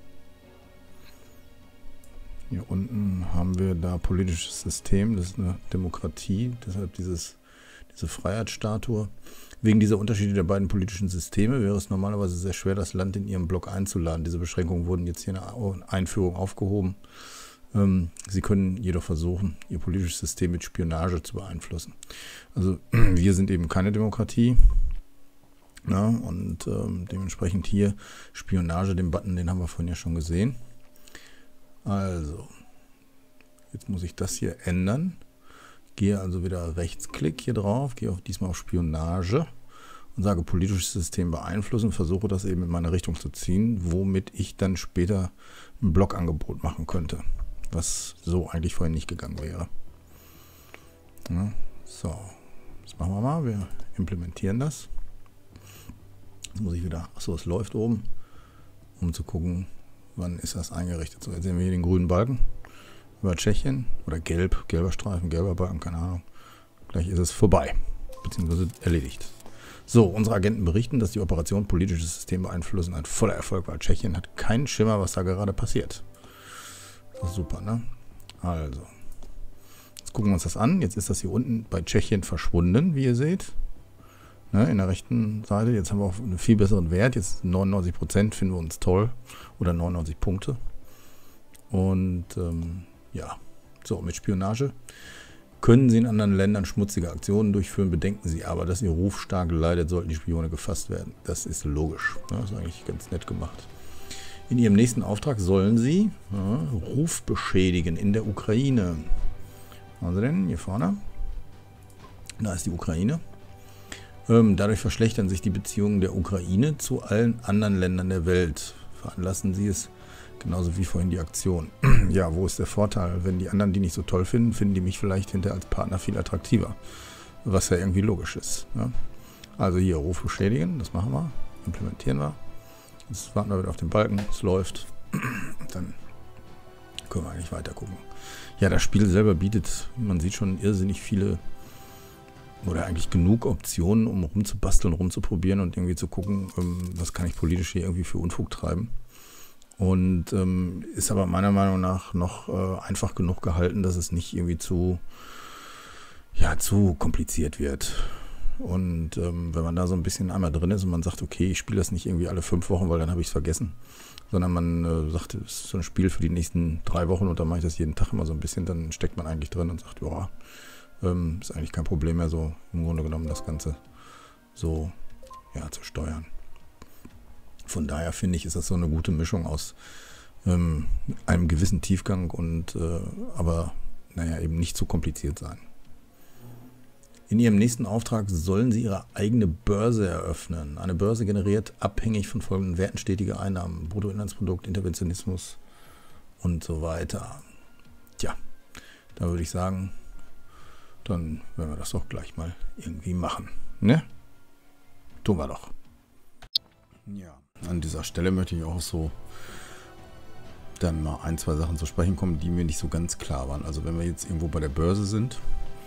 Hier unten haben wir da politisches System, das ist eine Demokratie, deshalb dieses, diese Freiheitsstatue. Wegen dieser Unterschiede der beiden politischen Systeme wäre es normalerweise sehr schwer, das Land in ihren Block einzuladen. Diese Beschränkungen wurden jetzt hier in der Einführung aufgehoben. Ähm, Sie können jedoch versuchen, Ihr politisches System mit Spionage zu beeinflussen. Also wir sind eben keine Demokratie. Ja, und ähm, dementsprechend hier Spionage, den Button, den haben wir vorhin ja schon gesehen. Also, jetzt muss ich das hier ändern. Gehe also wieder Rechtsklick hier drauf, gehe auf, diesmal auf Spionage und sage politisches System beeinflussen, versuche das eben in meine Richtung zu ziehen, womit ich dann später ein Blogangebot machen könnte, was so eigentlich vorhin nicht gegangen wäre. Ja, so, das machen wir mal, wir implementieren das. Jetzt muss ich wieder, achso, es läuft oben, um zu gucken, wann ist das eingerichtet? So, jetzt sehen wir hier den grünen Balken über Tschechien oder gelb, gelber Streifen, gelber Balken, keine Ahnung. Gleich ist es vorbei, beziehungsweise erledigt. So, unsere Agenten berichten, dass die Operation politisches System beeinflussen ein voller Erfolg war. Tschechien hat keinen Schimmer, was da gerade passiert. Das ist super, ne? Also, jetzt gucken wir uns das an. Jetzt ist das hier unten bei Tschechien verschwunden, wie ihr seht. Ne, in der rechten Seite. Jetzt haben wir auch einen viel besseren Wert. Jetzt neunundneunzig Prozent finden wir uns toll. Oder neunundneunzig Punkte. Und ähm, ja, so mit Spionage. Können Sie in anderen Ländern schmutzige Aktionen durchführen, bedenken Sie aber, dass Ihr Ruf stark leidet, sollten die Spione gefasst werden. Das ist logisch. Ja, das ist eigentlich ganz nett gemacht. In Ihrem nächsten Auftrag sollen Sie ja, Ruf beschädigen in der Ukraine. Also denn, hier vorne. Da ist die Ukraine. Ähm, dadurch verschlechtern sich die Beziehungen der Ukraine zu allen anderen Ländern der Welt. Veranlassen Sie es, genauso wie vorhin die Aktion. Ja, wo ist der Vorteil? Wenn die anderen die nicht so toll finden, finden die mich vielleicht hinterher als Partner viel attraktiver. Was ja irgendwie logisch ist. Ja? Also hier Ruf beschädigen, das machen wir. Implementieren wir. Jetzt warten wir wieder auf den Balken, es läuft. Dann können wir eigentlich weiter gucken. Ja, das Spiel selber bietet, man sieht schon irrsinnig viele oder eigentlich genug Optionen, um rumzubasteln, rumzuprobieren und irgendwie zu gucken, was kann ich politisch hier irgendwie für Unfug treiben. Und ähm, ist aber meiner Meinung nach noch äh, einfach genug gehalten, dass es nicht irgendwie zu, ja, zu kompliziert wird. Und ähm, wenn man da so ein bisschen einmal drin ist und man sagt, okay, ich spiele das nicht irgendwie alle fünf Wochen, weil dann habe ich es vergessen, sondern man äh, sagt, es ist so ein Spiel für die nächsten drei Wochen und dann mache ich das jeden Tag immer so ein bisschen, dann steckt man eigentlich drin und sagt, ja, ähm, ist eigentlich kein Problem mehr, so im Grunde genommen das Ganze so ja, zu steuern. Von daher finde ich, ist das so eine gute Mischung aus ähm, einem gewissen Tiefgang und äh, aber, naja, eben nicht zu kompliziert sein. In Ihrem nächsten Auftrag sollen Sie Ihre eigene Börse eröffnen. Eine Börse generiert abhängig von folgenden Werten stetige Einnahmen, Bruttoinlandsprodukt, Interventionismus und so weiter. Tja, da würde ich sagen, dann werden wir das doch gleich mal irgendwie machen. Ne? Tun wir doch. Ja, an dieser Stelle möchte ich auch so dann mal ein, zwei Sachen zu sprechen kommen, die mir nicht so ganz klar waren. Also wenn wir jetzt irgendwo bei der Börse sind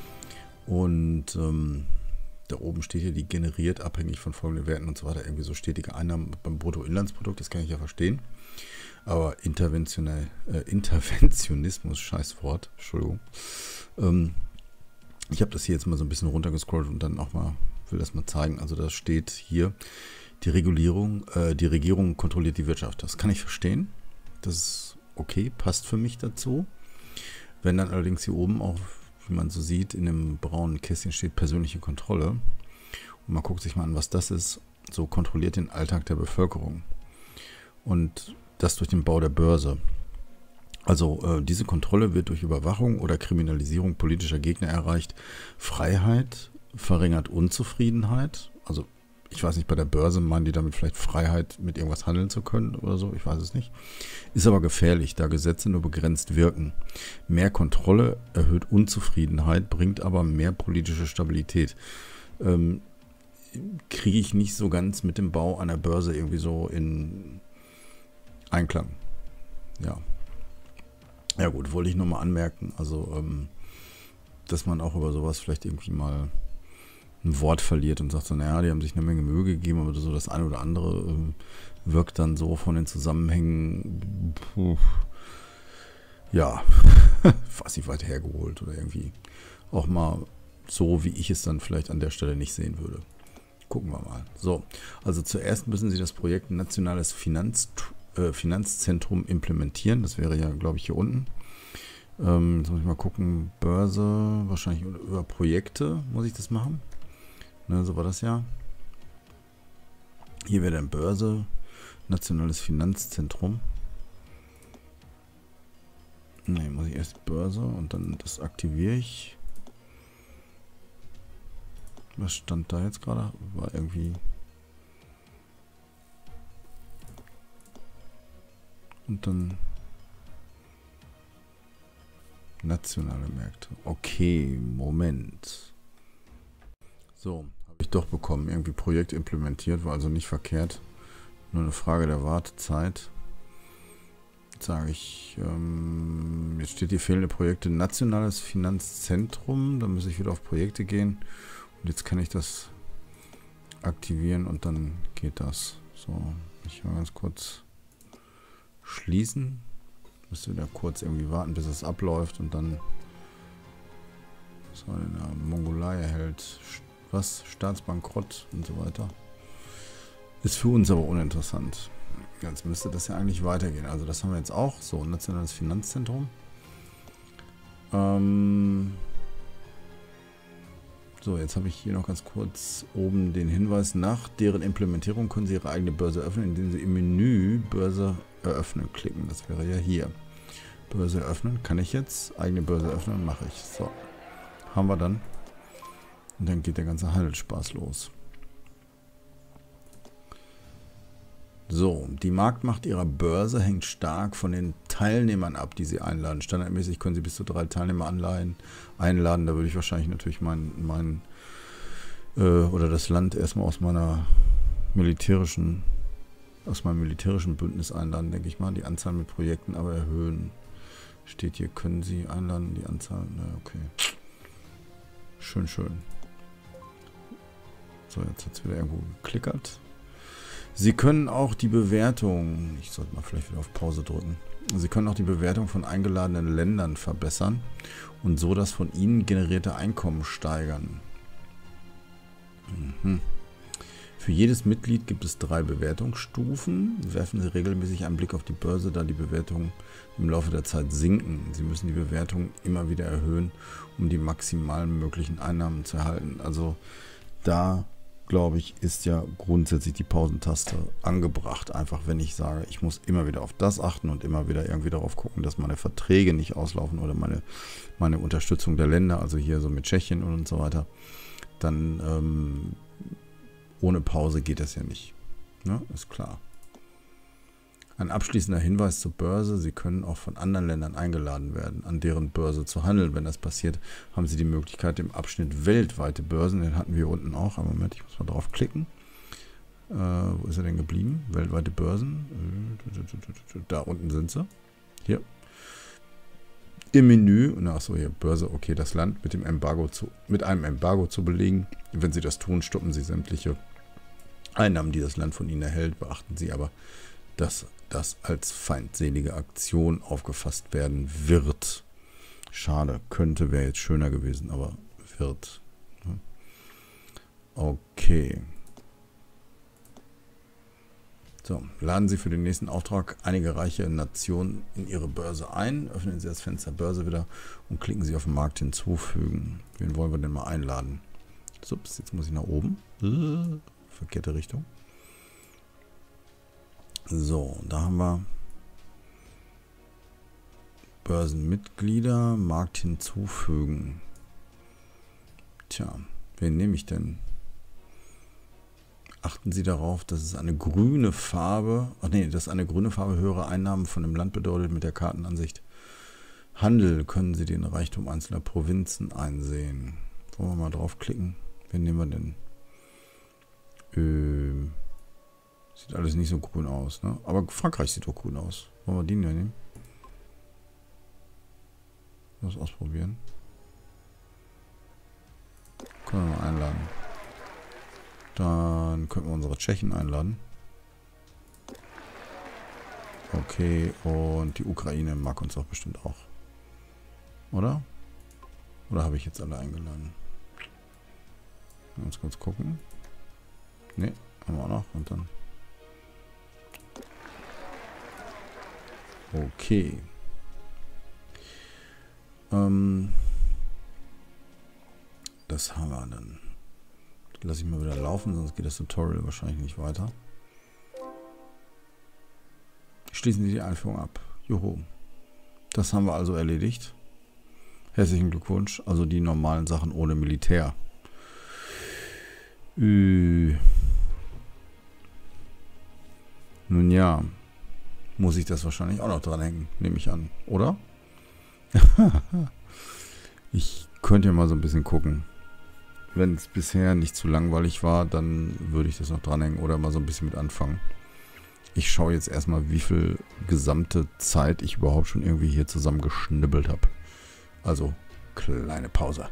und ähm, da oben steht hier, die generiert abhängig von folgenden Werten und so weiter, irgendwie so stetige Einnahmen beim Bruttoinlandsprodukt, das kann ich ja verstehen. Aber interventionell, äh, Interventionismus, scheiß Wort, Entschuldigung. Ähm, ich habe das hier jetzt mal so ein bisschen runtergescrollt und dann auch mal, will das mal zeigen. Also da steht hier, die Regulierung, äh, die Regierung kontrolliert die Wirtschaft. Das kann ich verstehen. Das ist okay, passt für mich dazu. Wenn dann allerdings hier oben auch, wie man so sieht, in dem braunen Kästchen steht persönliche Kontrolle. Und man guckt sich mal an, was das ist. So kontrolliert den Alltag der Bevölkerung. Und das durch den Bau der Börse. Also äh, diese Kontrolle wird durch Überwachung oder Kriminalisierung politischer Gegner erreicht. Freiheit verringert Unzufriedenheit. Also ich weiß nicht, bei der Börse meinen die damit vielleicht Freiheit, mit irgendwas handeln zu können oder so. Ich weiß es nicht. Ist aber gefährlich, da Gesetze nur begrenzt wirken. Mehr Kontrolle erhöht Unzufriedenheit, bringt aber mehr politische Stabilität. Ähm, kriege ich nicht so ganz mit dem Bau einer Börse irgendwie so in Einklang. Ja. Ja gut, wollte ich nochmal anmerken. Also, ähm, dass man auch über sowas vielleicht irgendwie mal ein Wort verliert und sagt so, naja, die haben sich eine Menge Mühe gegeben, aber so das eine oder andere ähm, wirkt dann so von den Zusammenhängen, puh, ja, fast nicht weit hergeholt oder irgendwie auch mal so, wie ich es dann vielleicht an der Stelle nicht sehen würde. Gucken wir mal. So, also zuerst müssen Sie das Projekt Nationales Finanz, äh, Finanzzentrum implementieren. Das wäre ja, glaube ich, hier unten. Ähm, jetzt muss ich mal gucken, Börse, wahrscheinlich über Projekte muss ich das machen. Ne, so war das ja. Hier wäre dann Börse, Nationales Finanzzentrum. Ne, muss ich erst Börse und dann das aktiviere ich. Was stand da jetzt gerade? War irgendwie... Und dann... Nationale Märkte. Okay, Moment. So, habe ich doch bekommen. Irgendwie Projekt implementiert, war also nicht verkehrt. Nur eine Frage der Wartezeit. Jetzt sage ich, ähm, jetzt steht hier fehlende Projekte. Nationales Finanzzentrum. Da muss ich wieder auf Projekte gehen. Und jetzt kann ich das aktivieren und dann geht das. So, ich mal ganz kurz schließen. Müsste wieder kurz irgendwie warten, bis es abläuft und dann so in der Mongolei erhält was? Staatsbankrott und so weiter. Ist für uns aber uninteressant. Jetzt müsste das ja eigentlich weitergehen. Also das haben wir jetzt auch. So, Nationales Finanzzentrum. Ähm... So, jetzt habe ich hier noch ganz kurz oben den Hinweis, nach deren Implementierung können Sie Ihre eigene Börse öffnen, indem Sie im Menü Börse eröffnen klicken. Das wäre ja hier. Börse eröffnen. Kann ich jetzt eigene Börse öffnen? Mache ich. So. Haben wir dann. Und dann geht der ganze Handelsspaß los. So, die Marktmacht Ihrer Börse hängt stark von den Teilnehmern ab, die Sie einladen. Standardmäßig können Sie bis zu drei Teilnehmer anleihen, einladen. Da würde ich wahrscheinlich natürlich mein, mein äh, oder das Land erstmal aus meiner militärischen, aus meinem militärischen Bündnis einladen, denke ich mal. Die Anzahl mit Projekten aber erhöhen. Steht hier, können Sie einladen, die Anzahl. Na, okay. Schön, schön. So, jetzt hat es wieder irgendwo geklickert. Sie können auch die Bewertung, ich sollte mal vielleicht wieder auf Pause drücken, Sie können auch die Bewertung von eingeladenen Ländern verbessern und so das von Ihnen generierte Einkommen steigern. Mhm. Für jedes Mitglied gibt es drei Bewertungsstufen. Werfen Sie regelmäßig einen Blick auf die Börse, da die Bewertungen im Laufe der Zeit sinken. Sie müssen die Bewertung immer wieder erhöhen, um die maximalen möglichen Einnahmen zu erhalten. Also da glaube ich, ist ja grundsätzlich die Pausentaste angebracht. Einfach wenn ich sage, ich muss immer wieder auf das achten und immer wieder irgendwie darauf gucken, dass meine Verträge nicht auslaufen oder meine, meine Unterstützung der Länder, also hier so mit Tschechien und so weiter, dann ähm, ohne Pause geht das ja nicht. Ne? Ist klar. Ein abschließender Hinweis zur Börse. Sie können auch von anderen Ländern eingeladen werden, an deren Börse zu handeln. Wenn das passiert, haben Sie die Möglichkeit, im Abschnitt weltweite Börsen, den hatten wir unten auch, aber Moment, ich muss mal drauf klicken. Äh, wo ist er denn geblieben? Weltweite Börsen. Da unten sind sie. Hier. Im Menü, achso, hier, Börse, okay, das Land mit dem Embargo zu, mit einem Embargo zu belegen. Wenn Sie das tun, stoppen Sie sämtliche Einnahmen, die das Land von Ihnen erhält. Beachten Sie aber, dass das als feindselige Aktion aufgefasst werden wird. Schade, könnte, wäre jetzt schöner gewesen, aber wird. Okay. So, laden Sie für den nächsten Auftrag einige reiche Nationen in Ihre Börse ein. Öffnen Sie das Fenster Börse wieder und klicken Sie auf den Markt hinzufügen. Wen wollen wir denn mal einladen? Ups, jetzt muss ich nach oben. Verkehrte Richtung. So, da haben wir Börsenmitglieder, Markt hinzufügen. Tja, wen nehme ich denn? Achten Sie darauf, dass es eine grüne Farbe, ach nee, dass eine grüne Farbe höhere Einnahmen von dem Land bedeutet mit der Kartenansicht. Handel, können Sie den Reichtum einzelner Provinzen einsehen. Wollen wir mal draufklicken? Wen nehmen wir denn? Ähm... Sieht alles nicht so grün aus, ne? Aber Frankreich sieht doch grün aus. Wollen wir den ja nehmen? Lass ausprobieren. Können wir mal einladen. Dann könnten wir unsere Tschechen einladen. Okay, und die Ukraine mag uns doch bestimmt auch. Oder? Oder habe ich jetzt alle eingeladen? Uns kurz gucken. Ne, haben wir auch noch. Und dann... Okay. Ähm, das haben wir dann. Lass ich mal wieder laufen, sonst geht das Tutorial wahrscheinlich nicht weiter. Schließen Sie die Einführung ab. Juhu. Das haben wir also erledigt. Herzlichen Glückwunsch. Also die normalen Sachen ohne Militär. Äh. Nun ja. Muss ich das wahrscheinlich auch noch dran hängen, nehme ich an, oder? Ich könnte ja mal so ein bisschen gucken. Wenn es bisher nicht zu langweilig war, dann würde ich das noch dranhängen oder mal so ein bisschen mit anfangen. Ich schaue jetzt erstmal, wie viel gesamte Zeit ich überhaupt schon irgendwie hier zusammen geschnibbelt habe. Also, kleine Pause.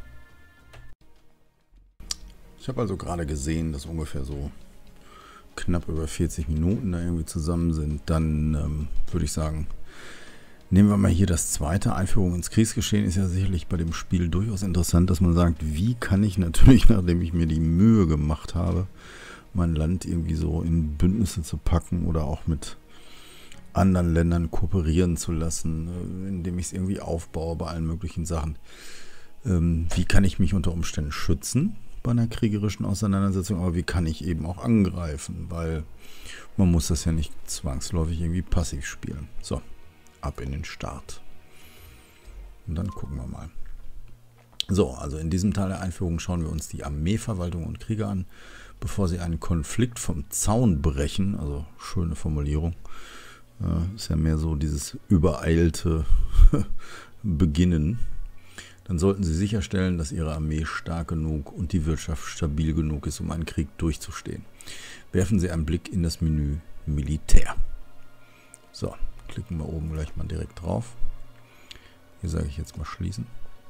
Ich habe also gerade gesehen, dass ungefähr so knapp über vierzig Minuten da irgendwie zusammen sind. Dann ähm, würde ich sagen, nehmen wir mal hier das zweite. Einführung ins Kriegsgeschehen ist ja sicherlich bei dem Spiel durchaus interessant, dass man sagt, wie kann ich natürlich, nachdem ich mir die Mühe gemacht habe, mein Land irgendwie so in Bündnisse zu packen oder auch mit anderen Ländern kooperieren zu lassen, indem ich es irgendwie aufbaue bei allen möglichen Sachen. Ähm, wie kann ich mich unter Umständen schützen bei einer kriegerischen Auseinandersetzung, aber wie kann ich eben auch angreifen, weil man muss das ja nicht zwangsläufig irgendwie passiv spielen. So, ab in den Start. Und dann gucken wir mal. So, also in diesem Teil der Einführung schauen wir uns die Armeeverwaltung und Kriege an, bevor sie einen Konflikt vom Zaun brechen. Also schöne Formulierung. Äh, ist ja mehr so dieses übereilte Beginnen. Dann sollten Sie sicherstellen, dass Ihre Armee stark genug und die Wirtschaft stabil genug ist, um einen Krieg durchzustehen. Werfen Sie einen Blick in das Menü Militär. So, klicken wir oben gleich mal direkt drauf. Hier sage ich jetzt mal schließen.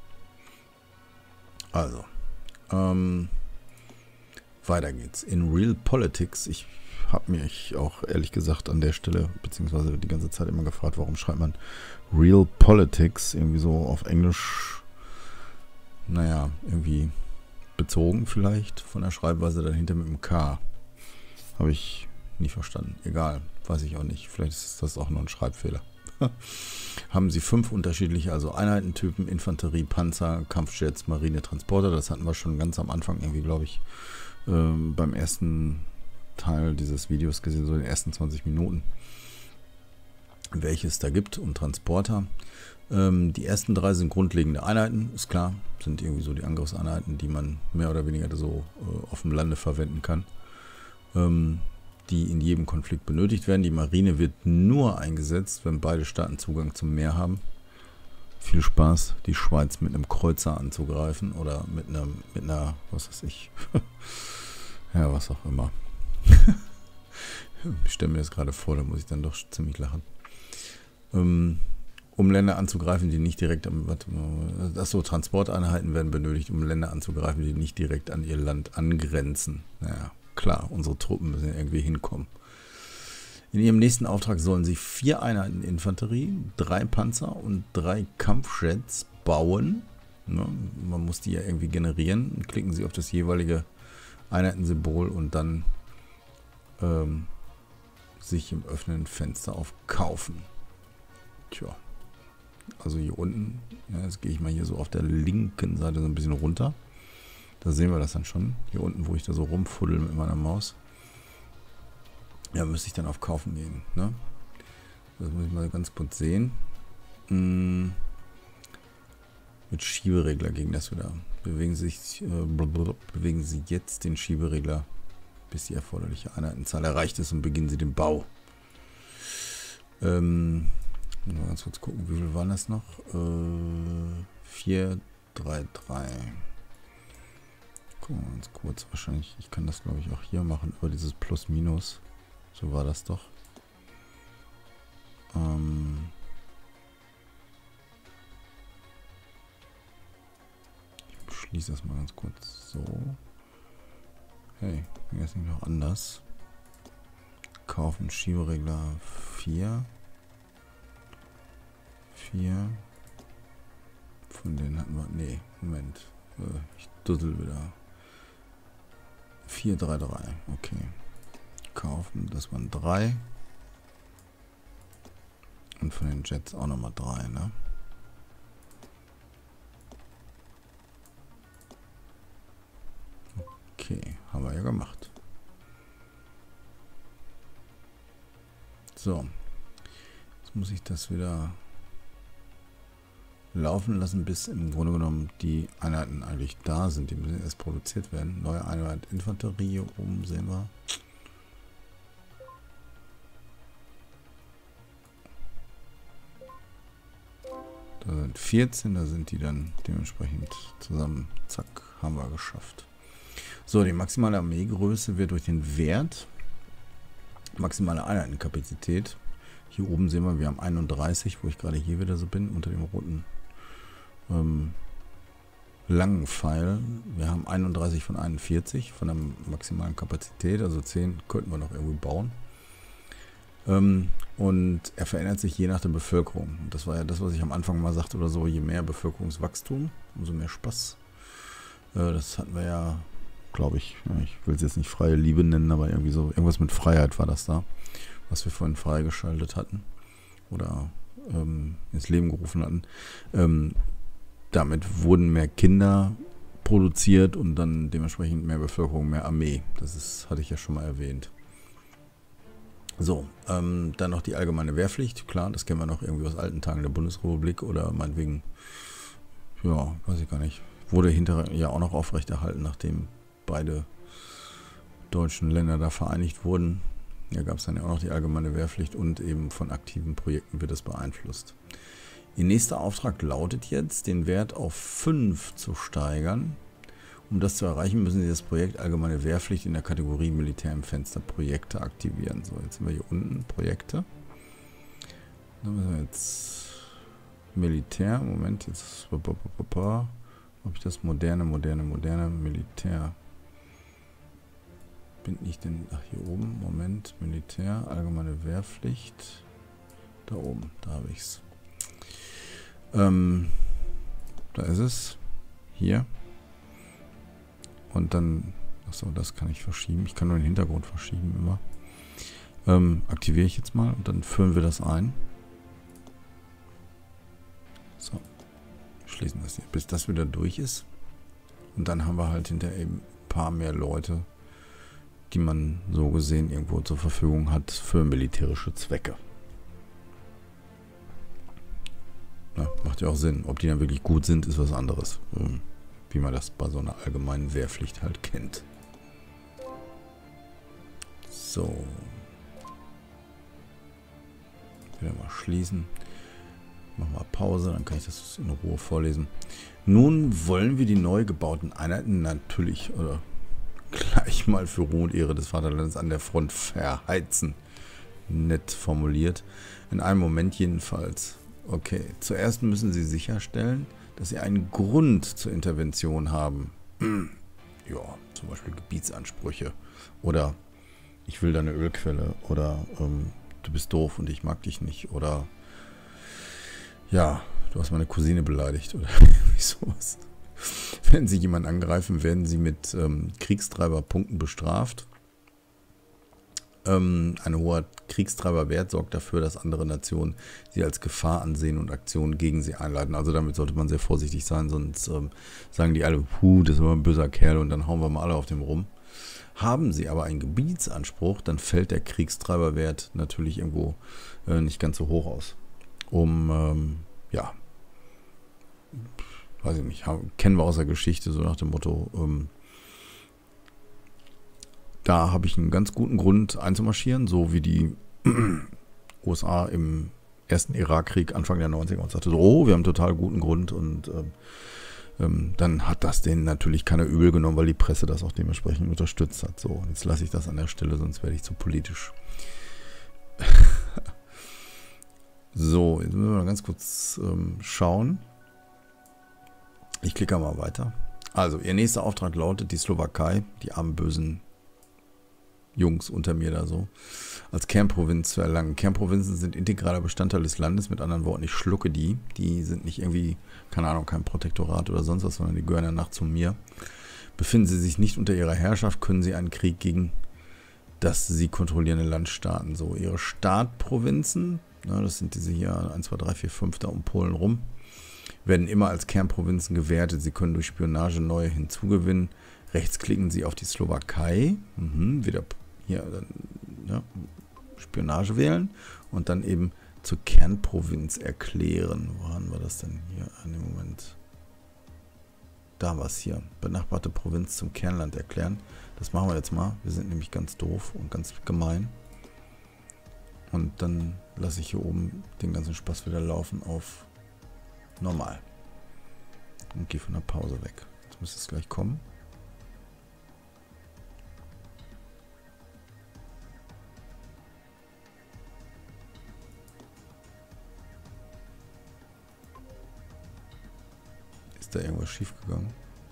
Also, ähm, weiter geht's. In Real Politics, ich habe mich auch ehrlich gesagt an der Stelle, beziehungsweise die ganze Zeit immer gefragt, warum schreibt man Real Politics, irgendwie so auf Englisch, naja, irgendwie bezogen vielleicht von der Schreibweise dahinter mit dem K. Habe ich nie verstanden. Egal, weiß ich auch nicht. Vielleicht ist das auch nur ein Schreibfehler. Haben Sie fünf unterschiedliche, also Einheitentypen, Infanterie, Panzer, Kampfjets, Marine, Transporter. Das hatten wir schon ganz am Anfang irgendwie, glaube ich, ähm, beim ersten Teil dieses Videos gesehen, so in den ersten zwanzig Minuten, welche es da gibt und Transporter. Ähm, die ersten drei sind grundlegende Einheiten, ist klar, sind irgendwie so die Angriffseinheiten, die man mehr oder weniger so äh, auf dem Lande verwenden kann, ähm, die in jedem Konflikt benötigt werden. Die Marine wird nur eingesetzt, wenn beide Staaten Zugang zum Meer haben. Viel Spaß, die Schweiz mit einem Kreuzer anzugreifen oder mit einer, mit einer, was weiß ich, ja, was auch immer. Ich stelle mir das gerade vor, da muss ich dann doch ziemlich lachen. Um Länder anzugreifen, die nicht direkt am, warte mal, achso, Transporteinheiten werden benötigt, um Länder anzugreifen, die nicht direkt an ihr Land angrenzen. Naja, klar, unsere Truppen müssen ja irgendwie hinkommen. In ihrem nächsten Auftrag sollen sie vier Einheiten Infanterie, drei Panzer und drei Kampfjets bauen. Ne, man muss die ja irgendwie generieren. Klicken Sie auf das jeweilige Einheitensymbol und dann ähm, sich im öffnenden Fenster auf Kaufen. Tja, also hier unten, ja, jetzt gehe ich mal hier so auf der linken Seite so ein bisschen runter. Da sehen wir das dann schon. Hier unten, wo ich da so rumfuddel mit meiner Maus. Ja, müsste ich dann auf Kaufen gehen. Ne? Das muss ich mal ganz kurz sehen. Hm. Mit Schieberegler ging das wieder. Bewegen Sie, sich, äh, bewegen Sie jetzt den Schieberegler, bis die erforderliche Einheitenzahl erreicht ist und beginnen Sie den Bau. Ähm, mal ganz kurz gucken, wie viel waren das noch? Äh, vier, drei, drei. Gucken wir ganz kurz. Wahrscheinlich, ich kann das glaube ich auch hier machen, über dieses Plus-Minus. So war das doch. Ähm, ich schließe das mal ganz kurz so. Hey, ging das nicht noch anders? Kaufen Schieberegler vier. vier. Von denen hatten wir. Nee, Moment. Ich dussel wieder. vier, drei, drei. Okay. Kaufen, das waren drei. Und von den Jets auch nochmal drei, ne? Okay, haben wir ja gemacht. So. Jetzt muss ich das wieder laufen lassen, bis im Grunde genommen die Einheiten eigentlich da sind. Die müssen erst produziert werden. Neue Einheit Infanterie hier oben sehen wir. Da sind vierzehn, da sind die dann dementsprechend zusammen. Zack, haben wir geschafft. So, die maximale Armeegröße wird durch den Wert, maximale Einheitenkapazität. Hier oben sehen wir, wir haben einunddreißig, wo ich gerade hier wieder so bin, unter dem roten ähm, langen Pfeil. Wir haben einunddreißig von einundvierzig von der maximalen Kapazität, also zehn könnten wir noch irgendwie bauen. Ähm, und er verändert sich je nach der Bevölkerung. Und das war ja das, was ich am Anfang mal sagte oder so, je mehr Bevölkerungswachstum, umso mehr Spaß. Äh, das hatten wir ja, glaube ich, ja, ich will es jetzt nicht freie Liebe nennen, aber irgendwie so, irgendwas mit Freiheit war das da, was wir vorhin freigeschaltet hatten oder ähm, ins Leben gerufen hatten. Ähm, damit wurden mehr Kinder produziert und dann dementsprechend mehr Bevölkerung, mehr Armee. Das ist, hatte ich ja schon mal erwähnt. So, ähm, dann noch die allgemeine Wehrpflicht. Klar, das kennen wir noch irgendwie aus alten Tagen der Bundesrepublik oder meinetwegen, ja, weiß ich gar nicht, wurde hinterher ja auch noch aufrechterhalten, nachdem beide deutschen Länder da vereinigt wurden. Da gab es dann ja auch noch die allgemeine Wehrpflicht und eben von aktiven Projekten wird es beeinflusst. Ihr nächster Auftrag lautet jetzt, den Wert auf fünf zu steigern. Um das zu erreichen, müssen Sie das Projekt Allgemeine Wehrpflicht in der Kategorie Militär im Fenster Projekte aktivieren. So, jetzt sind wir hier unten, Projekte. Dann müssen wir jetzt Militär, Moment, jetzt ob ich das moderne, moderne, moderne Militär. Bin ich denn, ach hier oben, Moment, Militär, Allgemeine Wehrpflicht. Da oben, da habe ich es. Ähm, da ist es. Hier. Und dann, achso, das kann ich verschieben. Ich kann nur den Hintergrund verschieben immer. Ähm, aktiviere ich jetzt mal und dann führen wir das ein. So. Schließen das hier, bis das wieder durch ist. Und dann haben wir halt hinterher eben ein paar mehr Leute, die man so gesehen irgendwo zur Verfügung hat für militärische Zwecke. Ja, macht ja auch Sinn. Ob die dann wirklich gut sind, ist was anderes. Wie man das bei so einer allgemeinen Wehrpflicht halt kennt. So. Wieder mal schließen. Machen wir Pause, dann kann ich das in Ruhe vorlesen. Nun wollen wir die neu gebauten Einheiten natürlich oder gleich mal für Ruhe und Ehre des Vaterlandes an der Front verheizen. Nett formuliert. In einem Moment jedenfalls. Okay, zuerst müssen Sie sicherstellen, dass Sie einen Grund zur Intervention haben. Ja, zum Beispiel Gebietsansprüche. Oder ich will deine Ölquelle. Oder ähm, du bist doof und ich mag dich nicht. Oder ja, du hast meine Cousine beleidigt. Oder sowas. Wenn Sie jemanden angreifen, werden Sie mit ähm, Kriegstreiberpunkten bestraft. Ähm, ein hoher Kriegstreiberwert sorgt dafür, dass andere Nationen sie als Gefahr ansehen und Aktionen gegen sie einleiten. Also damit sollte man sehr vorsichtig sein, sonst ähm, sagen die alle, puh, das ist aber ein böser Kerl und dann hauen wir mal alle auf dem rum. Haben sie aber einen Gebietsanspruch, dann fällt der Kriegstreiberwert natürlich irgendwo äh, nicht ganz so hoch aus. Um, ähm, ja, weiß ich nicht, kennen wir aus der Geschichte, so nach dem Motto, ähm, da habe ich einen ganz guten Grund einzumarschieren, so wie die U S A im ersten Irakkrieg Anfang der neunziger und sagte so, oh, wir haben total guten Grund und ähm, ähm, dann hat das denen natürlich keiner übel genommen, weil die Presse das auch dementsprechend unterstützt hat. So, jetzt lasse ich das an der Stelle, sonst werde ich zu politisch. So, jetzt müssen wir mal ganz kurz ähm, schauen. Ich klicke mal weiter. Also, ihr nächster Auftrag lautet, die Slowakei, die armen bösen Jungs unter mir da so, als Kernprovinz zu erlangen. Kernprovinzen sind integraler Bestandteil des Landes, mit anderen Worten, ich schlucke die. Die sind nicht irgendwie, keine Ahnung, kein Protektorat oder sonst was, sondern die gehören danach zu mir. Befinden sie sich nicht unter ihrer Herrschaft, können sie einen Krieg gegen das sie kontrollierende Land starten. So, ihre Startprovinzen, ja, das sind diese hier, eins, zwei, drei, vier, fünf da um Polen rum, werden immer als Kernprovinzen gewertet. Sie können durch Spionage neue hinzugewinnen. Rechts klicken Sie auf die Slowakei, mhm, wieder hier ja, Spionage wählen und dann eben zur Kernprovinz erklären. Wo haben wir das denn hier an dem Moment? Da war es hier. Benachbarte Provinz zum Kernland erklären. Das machen wir jetzt mal. Wir sind nämlich ganz doof und ganz gemein. Und dann lasse ich hier oben den ganzen Spaß wieder laufen auf normal. Und gehe von der Pause weg. Jetzt müsste es gleich kommen. Ist da irgendwas schief gegangen?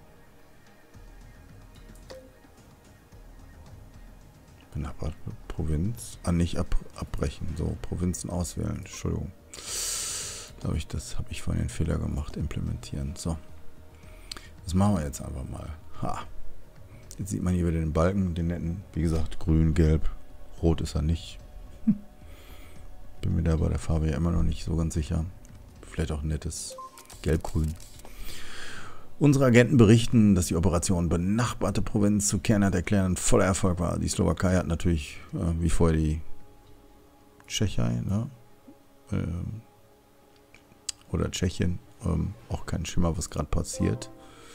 Benachbarte Provinz. Ah, nicht ab, abbrechen. So, Provinzen auswählen. Entschuldigung. Glaube ich, das habe ich vorhin den Fehler gemacht. Implementieren. So. Das machen wir jetzt einfach mal. Ha. Jetzt sieht man hier wieder den Balken, den netten. Wie gesagt, grün, gelb. Rot ist er nicht. Hm. Bin mir da bei der Farbe ja immer noch nicht so ganz sicher. Vielleicht auch ein nettes Gelb-Grün. Unsere Agenten berichten, dass die Operation benachbarte Provinz zu Kernland erklären ein voller Erfolg war. Die Slowakei hat natürlich, äh, wie vorher die Tschechei, ne? ähm, oder Tschechien, ähm, auch keinen Schimmer, was gerade passiert.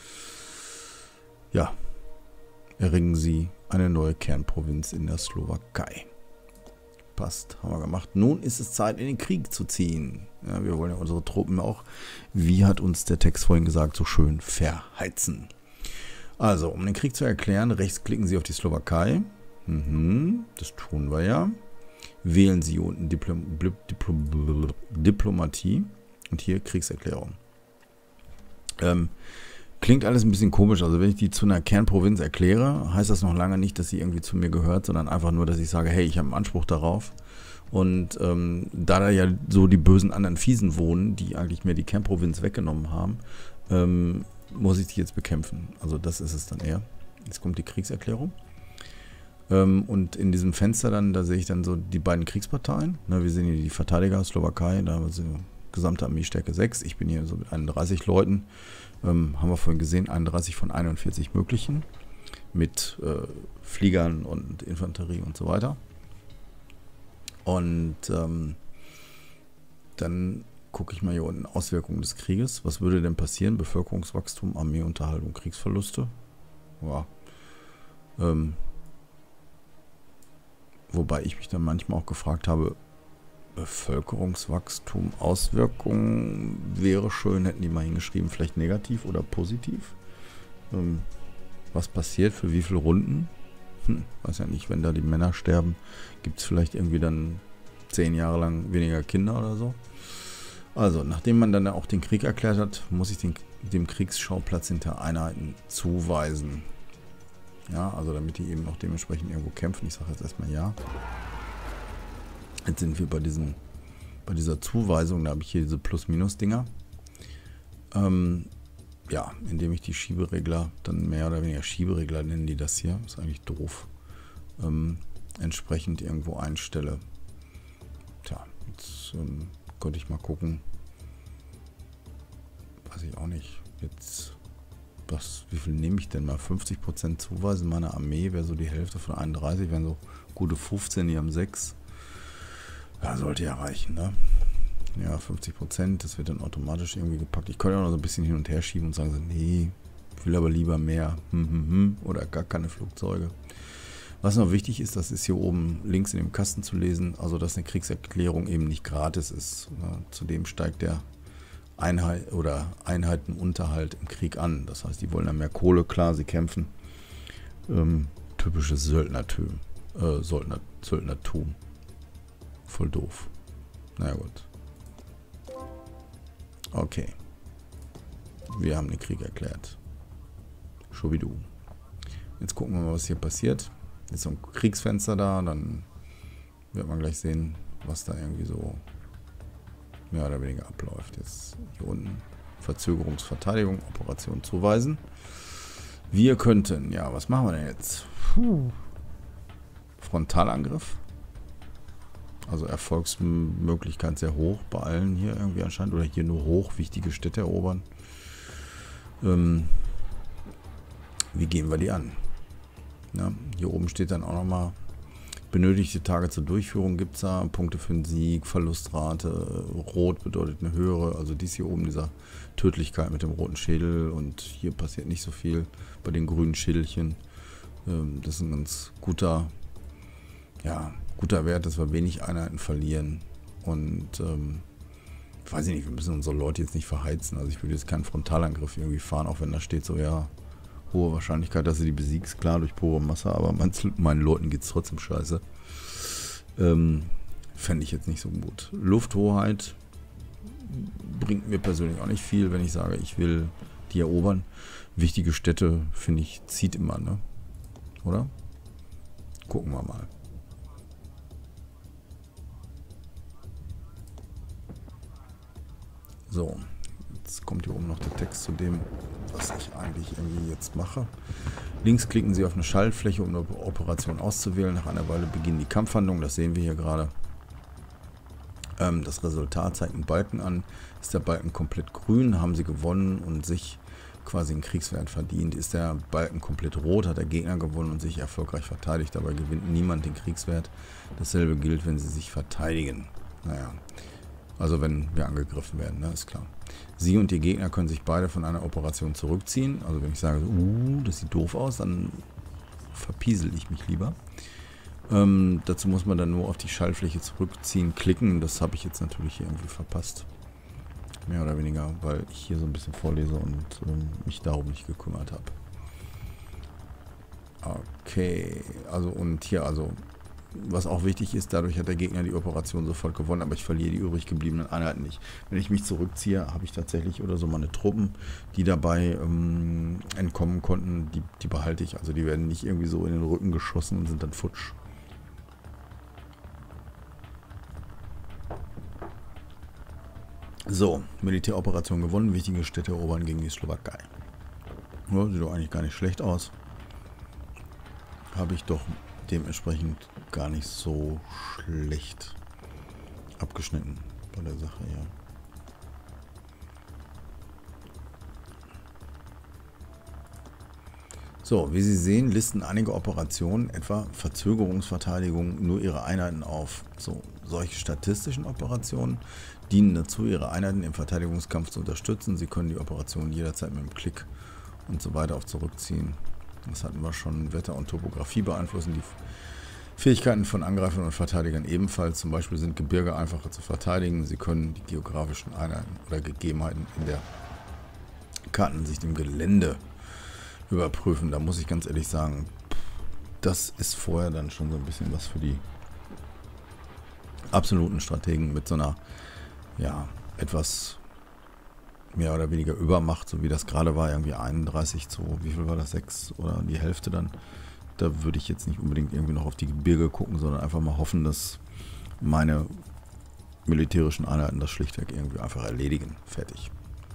Ja, erringen sie eine neue Kernprovinz in der Slowakei. Passt, haben wir gemacht. Nun ist es Zeit, in den Krieg zu ziehen. Ja, wir wollen ja unsere Truppen auch, wie hat uns der Text vorhin gesagt, so schön verheizen. Also, um den Krieg zu erklären, rechts klicken Sie auf die Slowakei. Mhm, das tun wir ja. Wählen Sie hier unten Diplom Diplom Diplomatie und hier Kriegserklärung. Ähm, Klingt alles ein bisschen komisch, also wenn ich die zu einer Kernprovinz erkläre, heißt das noch lange nicht, dass sie irgendwie zu mir gehört, sondern einfach nur, dass ich sage, hey, ich habe einen Anspruch darauf. Und ähm, da da ja so die bösen anderen Fiesen wohnen, die eigentlich mir die Kernprovinz weggenommen haben, ähm, muss ich die jetzt bekämpfen. Also das ist es dann eher. Jetzt kommt die Kriegserklärung. Ähm, und in diesem Fenster dann, da sehe ich dann so die beiden Kriegsparteien. Ne, wir sehen hier die Verteidiger, Slowakei, da haben wir gesamte Armeestärke sechs. Ich bin hier so mit einunddreißig Leuten. Ähm, haben wir vorhin gesehen, einunddreißig von einundvierzig möglichen. mit äh, Fliegern und Infanterie und so weiter. Und ähm, dann gucke ich mal hier unten Auswirkungen des Krieges. Was würde denn passieren? Bevölkerungswachstum, Armeeunterhaltung, Kriegsverluste. Ja. Ähm, wobei ich mich dann manchmal auch gefragt habe, Bevölkerungswachstum, Auswirkungen wäre schön, hätten die mal hingeschrieben, vielleicht negativ oder positiv. Ähm, was passiert, für wie viele Runden? Hm, weiß ja nicht, wenn da die Männer sterben, gibt es vielleicht irgendwie dann zehn Jahre lang weniger Kinder oder so. Also, nachdem man dann auch den Krieg erklärt hat, muss ich den, dem Kriegsschauplatz hinter Einheiten zuweisen. Ja, also damit die eben auch dementsprechend irgendwo kämpfen. Ich sage jetzt erstmal ja. Jetzt sind wir bei diesen, bei dieser Zuweisung, da habe ich hier diese Plus-Minus-Dinger. Ähm, ja, indem ich die Schieberegler dann mehr oder weniger Schieberegler nennen die das hier, ist eigentlich doof, ähm, entsprechend irgendwo einstelle. Tja, jetzt ähm, könnte ich mal gucken, weiß ich auch nicht, jetzt, was, wie viel nehme ich denn mal? fünfzig Prozent zuweisen meiner Armee wäre so die Hälfte von einunddreißig, wären so gute fünfzehn, die haben sechs. Ja, sollte ja reichen, ne? Ja, fünfzig Prozent, das wird dann automatisch irgendwie gepackt. Ich könnte auch noch so ein bisschen hin und her schieben und sagen so, nee, ich will aber lieber mehr, hm, hm, hm, oder gar keine Flugzeuge. Was noch wichtig ist, das ist hier oben links in dem Kasten zu lesen, also dass eine Kriegserklärung eben nicht gratis ist. Ne? Zudem steigt der Einheit oder Einheitenunterhalt im Krieg an. Das heißt, die wollen dann mehr Kohle, klar, sie kämpfen. Ähm, typisches Söldnertum. Äh, Söldner, Söldnertum. Voll doof. Na ja, gut. Okay. Wir haben den Krieg erklärt. Schubidu. Jetzt gucken wir mal, was hier passiert. Jetzt so ein Kriegsfenster da, dann wird man gleich sehen, was da irgendwie so mehr oder weniger abläuft. Jetzt hier unten Verzögerungsverteidigung, Operation zuweisen. Wir könnten, ja, was machen wir denn jetzt? Puh. Frontalangriff. Also Erfolgsmöglichkeit sehr hoch bei allen hier irgendwie anscheinend. Oder hier nur hoch, wichtige Städte erobern. Ähm, wie gehen wir die an? Ja, hier oben steht dann auch nochmal, benötigte Tage zur Durchführung gibt es da, Punkte für den Sieg, Verlustrate, Rot bedeutet eine höhere, also dies hier oben, dieser Tödlichkeit mit dem roten Schädel, und hier passiert nicht so viel bei den grünen Schädelchen. Ähm, das ist ein ganz guter, ja, guter Wert, dass wir wenig Einheiten verlieren, und ähm, weiß ich nicht, wir müssen unsere Leute jetzt nicht verheizen, also ich würde jetzt keinen Frontalangriff irgendwie fahren, auch wenn da steht so, ja, hohe Wahrscheinlichkeit, dass du die besiegst, klar, durch pure Masse, aber mein, meinen Leuten geht es trotzdem scheiße. Ähm, fände ich jetzt nicht so gut. Lufthoheit bringt mir persönlich auch nicht viel, wenn ich sage, ich will die erobern. Wichtige Städte, finde ich, zieht immer, ne? Oder? Gucken wir mal. So. Jetzt kommt hier oben noch der Text zu dem, was ich eigentlich irgendwie jetzt mache. Links klicken Sie auf eine Schaltfläche, um eine Operation auszuwählen. Nach einer Weile beginnen die Kampfhandlungen, das sehen wir hier gerade. Ähm, das Resultat zeigt einen Balken an. Ist der Balken komplett grün, haben Sie gewonnen und sich quasi einen Kriegswert verdient. Ist der Balken komplett rot, hat der Gegner gewonnen und sich erfolgreich verteidigt. Dabei gewinnt niemand den Kriegswert. Dasselbe gilt, wenn Sie sich verteidigen. Naja, also wenn wir angegriffen werden, ne, ist klar. Sie und die Gegner können sich beide von einer Operation zurückziehen. Also wenn ich sage, uh, das sieht doof aus, dann verpiesel ich mich lieber. Ähm, dazu muss man dann nur auf die Schaltfläche zurückziehen, klicken. Das habe ich jetzt natürlich hier irgendwie verpasst. Mehr oder weniger, weil ich hier so ein bisschen vorlese und ähm, mich darum nicht gekümmert habe. Okay, also und hier also... Was auch wichtig ist, dadurch hat der Gegner die Operation sofort gewonnen, aber ich verliere die übrig gebliebenen Einheiten nicht. Wenn ich mich zurückziehe, habe ich tatsächlich oder so meine Truppen, die dabei ähm, entkommen konnten, die, die behalte ich. Also die werden nicht irgendwie so in den Rücken geschossen und sind dann futsch. So, Militäroperation gewonnen, wichtige Städte erobern gegen die Slowakei. Ja, sieht doch eigentlich gar nicht schlecht aus. Habe ich doch dementsprechend gar nicht so schlecht abgeschnitten bei der Sache, ja. So, wie Sie sehen, listen einige Operationen, etwa Verzögerungsverteidigung, nur ihre Einheiten auf. So, solche statistischen Operationen dienen dazu, ihre Einheiten im Verteidigungskampf zu unterstützen. Sie können die Operationen jederzeit mit einem Klick und so weiter auf zurückziehen. Das hatten wir schon. Wetter und Topografie beeinflussen die Fähigkeiten von Angreifern und Verteidigern ebenfalls. Zum Beispiel sind Gebirge einfacher zu verteidigen. Sie können die geografischen Einheiten oder Gegebenheiten in der Kartensicht im Gelände überprüfen. Da muss ich ganz ehrlich sagen, das ist vorher dann schon so ein bisschen was für die absoluten Strategen mit so einer, ja, etwas mehr oder weniger Übermacht, so wie das gerade war, irgendwie einunddreißig zu, wie viel war das, sechs oder die Hälfte dann. Da würde ich jetzt nicht unbedingt irgendwie noch auf die Gebirge gucken, sondern einfach mal hoffen, dass meine militärischen Einheiten das schlichtweg irgendwie einfach erledigen. Fertig.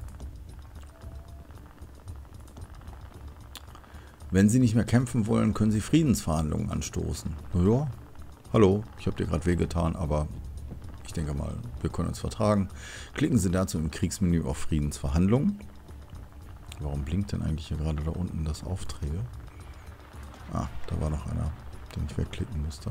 Wenn Sie nicht mehr kämpfen wollen, können Sie Friedensverhandlungen anstoßen. Naja, hallo, ich habe dir gerade wehgetan, aber ich denke mal, wir können uns vertragen. Klicken Sie dazu im Kriegsmenü auf Friedensverhandlungen. Warum blinkt denn eigentlich hier gerade da unten das Aufträge? Ah, da war noch einer, den ich wegklicken musste.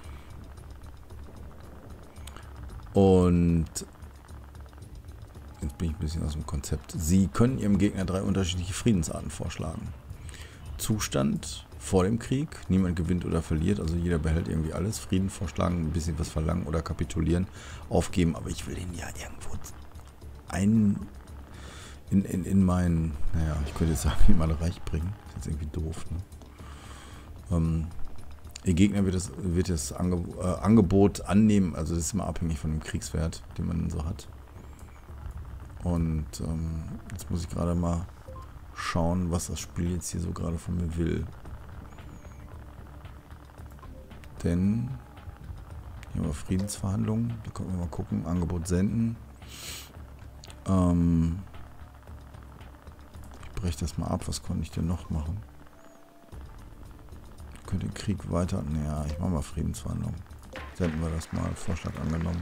Und jetzt bin ich ein bisschen aus dem Konzept. Sie können Ihrem Gegner drei unterschiedliche Friedensarten vorschlagen. Zustand vor dem Krieg, niemand gewinnt oder verliert, also jeder behält irgendwie alles. Frieden vorschlagen, ein bisschen was verlangen oder kapitulieren, aufgeben, aber ich will den ja irgendwo ein in, in, in mein, naja, ich könnte jetzt sagen, in mein Reich bringen. Das ist jetzt irgendwie doof, ne? Ähm, Ihr Gegner wird das, wird das Ange äh, Angebot annehmen, also das ist immer abhängig von dem Kriegswert, den man so hat. Und ähm, jetzt muss ich gerade mal schauen, was das Spiel jetzt hier so gerade von mir will. Denn hier haben wir Friedensverhandlungen, da können wir mal gucken, Angebot senden. Ähm, ich breche das mal ab, was konnte ich denn noch machen? Ich könnte den Krieg weiter, naja, ich mache mal Friedensverhandlungen. Senden wir das mal, Vorschlag angenommen.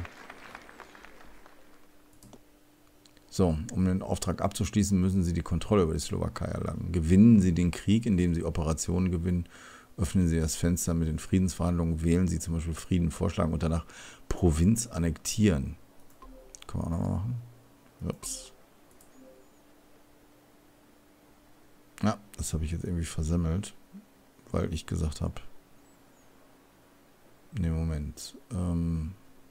So, um den Auftrag abzuschließen, müssen Sie die Kontrolle über die Slowakei erlangen. Gewinnen Sie den Krieg, indem Sie Operationen gewinnen, öffnen Sie das Fenster mit den Friedensverhandlungen, wählen Sie zum Beispiel Frieden vorschlagen und danach Provinz annektieren. Können wir auch noch mal machen. Ups. Ja, das habe ich jetzt irgendwie versemmelt, weil ich gesagt habe, ne, Moment, ähm,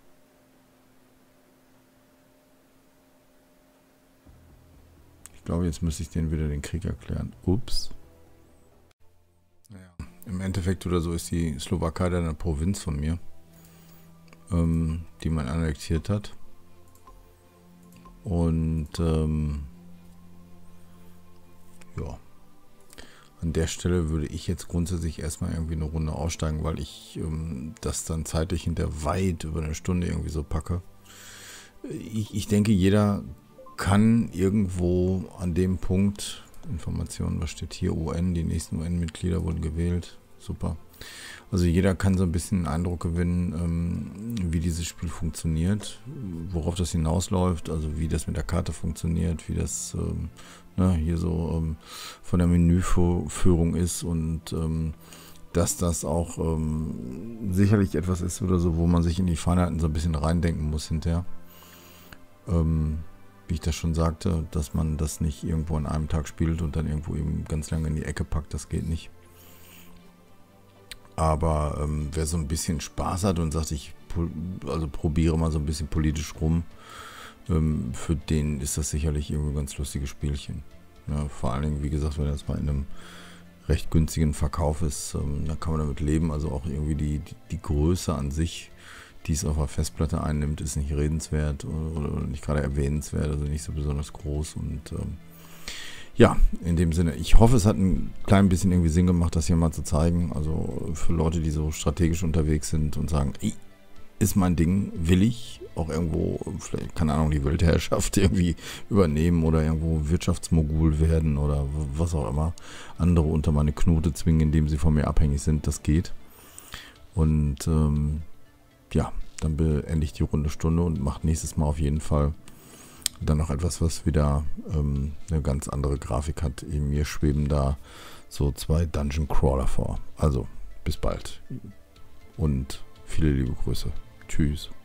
ich glaube, jetzt müsste ich denen wieder den Krieg erklären. Ups. Naja, im Endeffekt oder so ist die Slowakei dann eine Provinz von mir, ähm, die man annektiert hat. Und ähm, ja, an der Stelle würde ich jetzt grundsätzlich erstmal irgendwie eine Runde aussteigen, weil ich ähm, das dann zeitlich hinter weit über eine Stunde irgendwie so packe. Ich, ich denke, jeder kann irgendwo an dem Punkt, Informationen, was steht hier, U N, die nächsten U N-Mitglieder wurden gewählt, super. Also jeder kann so ein bisschen einen Eindruck gewinnen, ähm, wie dieses Spiel funktioniert, worauf das hinausläuft, also wie das mit der Karte funktioniert, wie das ähm, ne, hier so ähm, von der Menüführung ist und ähm, dass das auch ähm, sicherlich etwas ist oder so, wo man sich in die Feinheiten so ein bisschen reindenken muss hinterher. Ähm, wie ich das schon sagte, dass man das nicht irgendwo an einem Tag spielt und dann irgendwo eben ganz lange in die Ecke packt, das geht nicht. Aber ähm, wer so ein bisschen Spaß hat und sagt, ich also probiere mal so ein bisschen politisch rum, ähm, für den ist das sicherlich irgendwie ein ganz lustiges Spielchen. Ja, vor allen Dingen, wie gesagt, wenn das mal in einem recht günstigen Verkauf ist, ähm, da kann man damit leben. Also auch irgendwie die, die, die Größe an sich, die es auf der Festplatte einnimmt, ist nicht redenswert oder, oder nicht gerade erwähnenswert, also nicht so besonders groß. Und ähm, ja, in dem Sinne, ich hoffe, es hat ein klein bisschen irgendwie Sinn gemacht, das hier mal zu zeigen. Also für Leute, die so strategisch unterwegs sind und sagen, ist mein Ding, will ich auch irgendwo, vielleicht, keine Ahnung, die Weltherrschaft irgendwie übernehmen oder irgendwo Wirtschaftsmogul werden oder was auch immer. Andere unter meine Knote zwingen, indem sie von mir abhängig sind, das geht. Und ähm, ja, dann beende ich die Runde Stunde und mache nächstes Mal auf jeden Fall dann noch etwas, was wieder ähm, eine ganz andere Grafik hat. Mir schweben da so zwei Dungeon Crawler vor. Also, bis bald. Und viele liebe Grüße. Tschüss.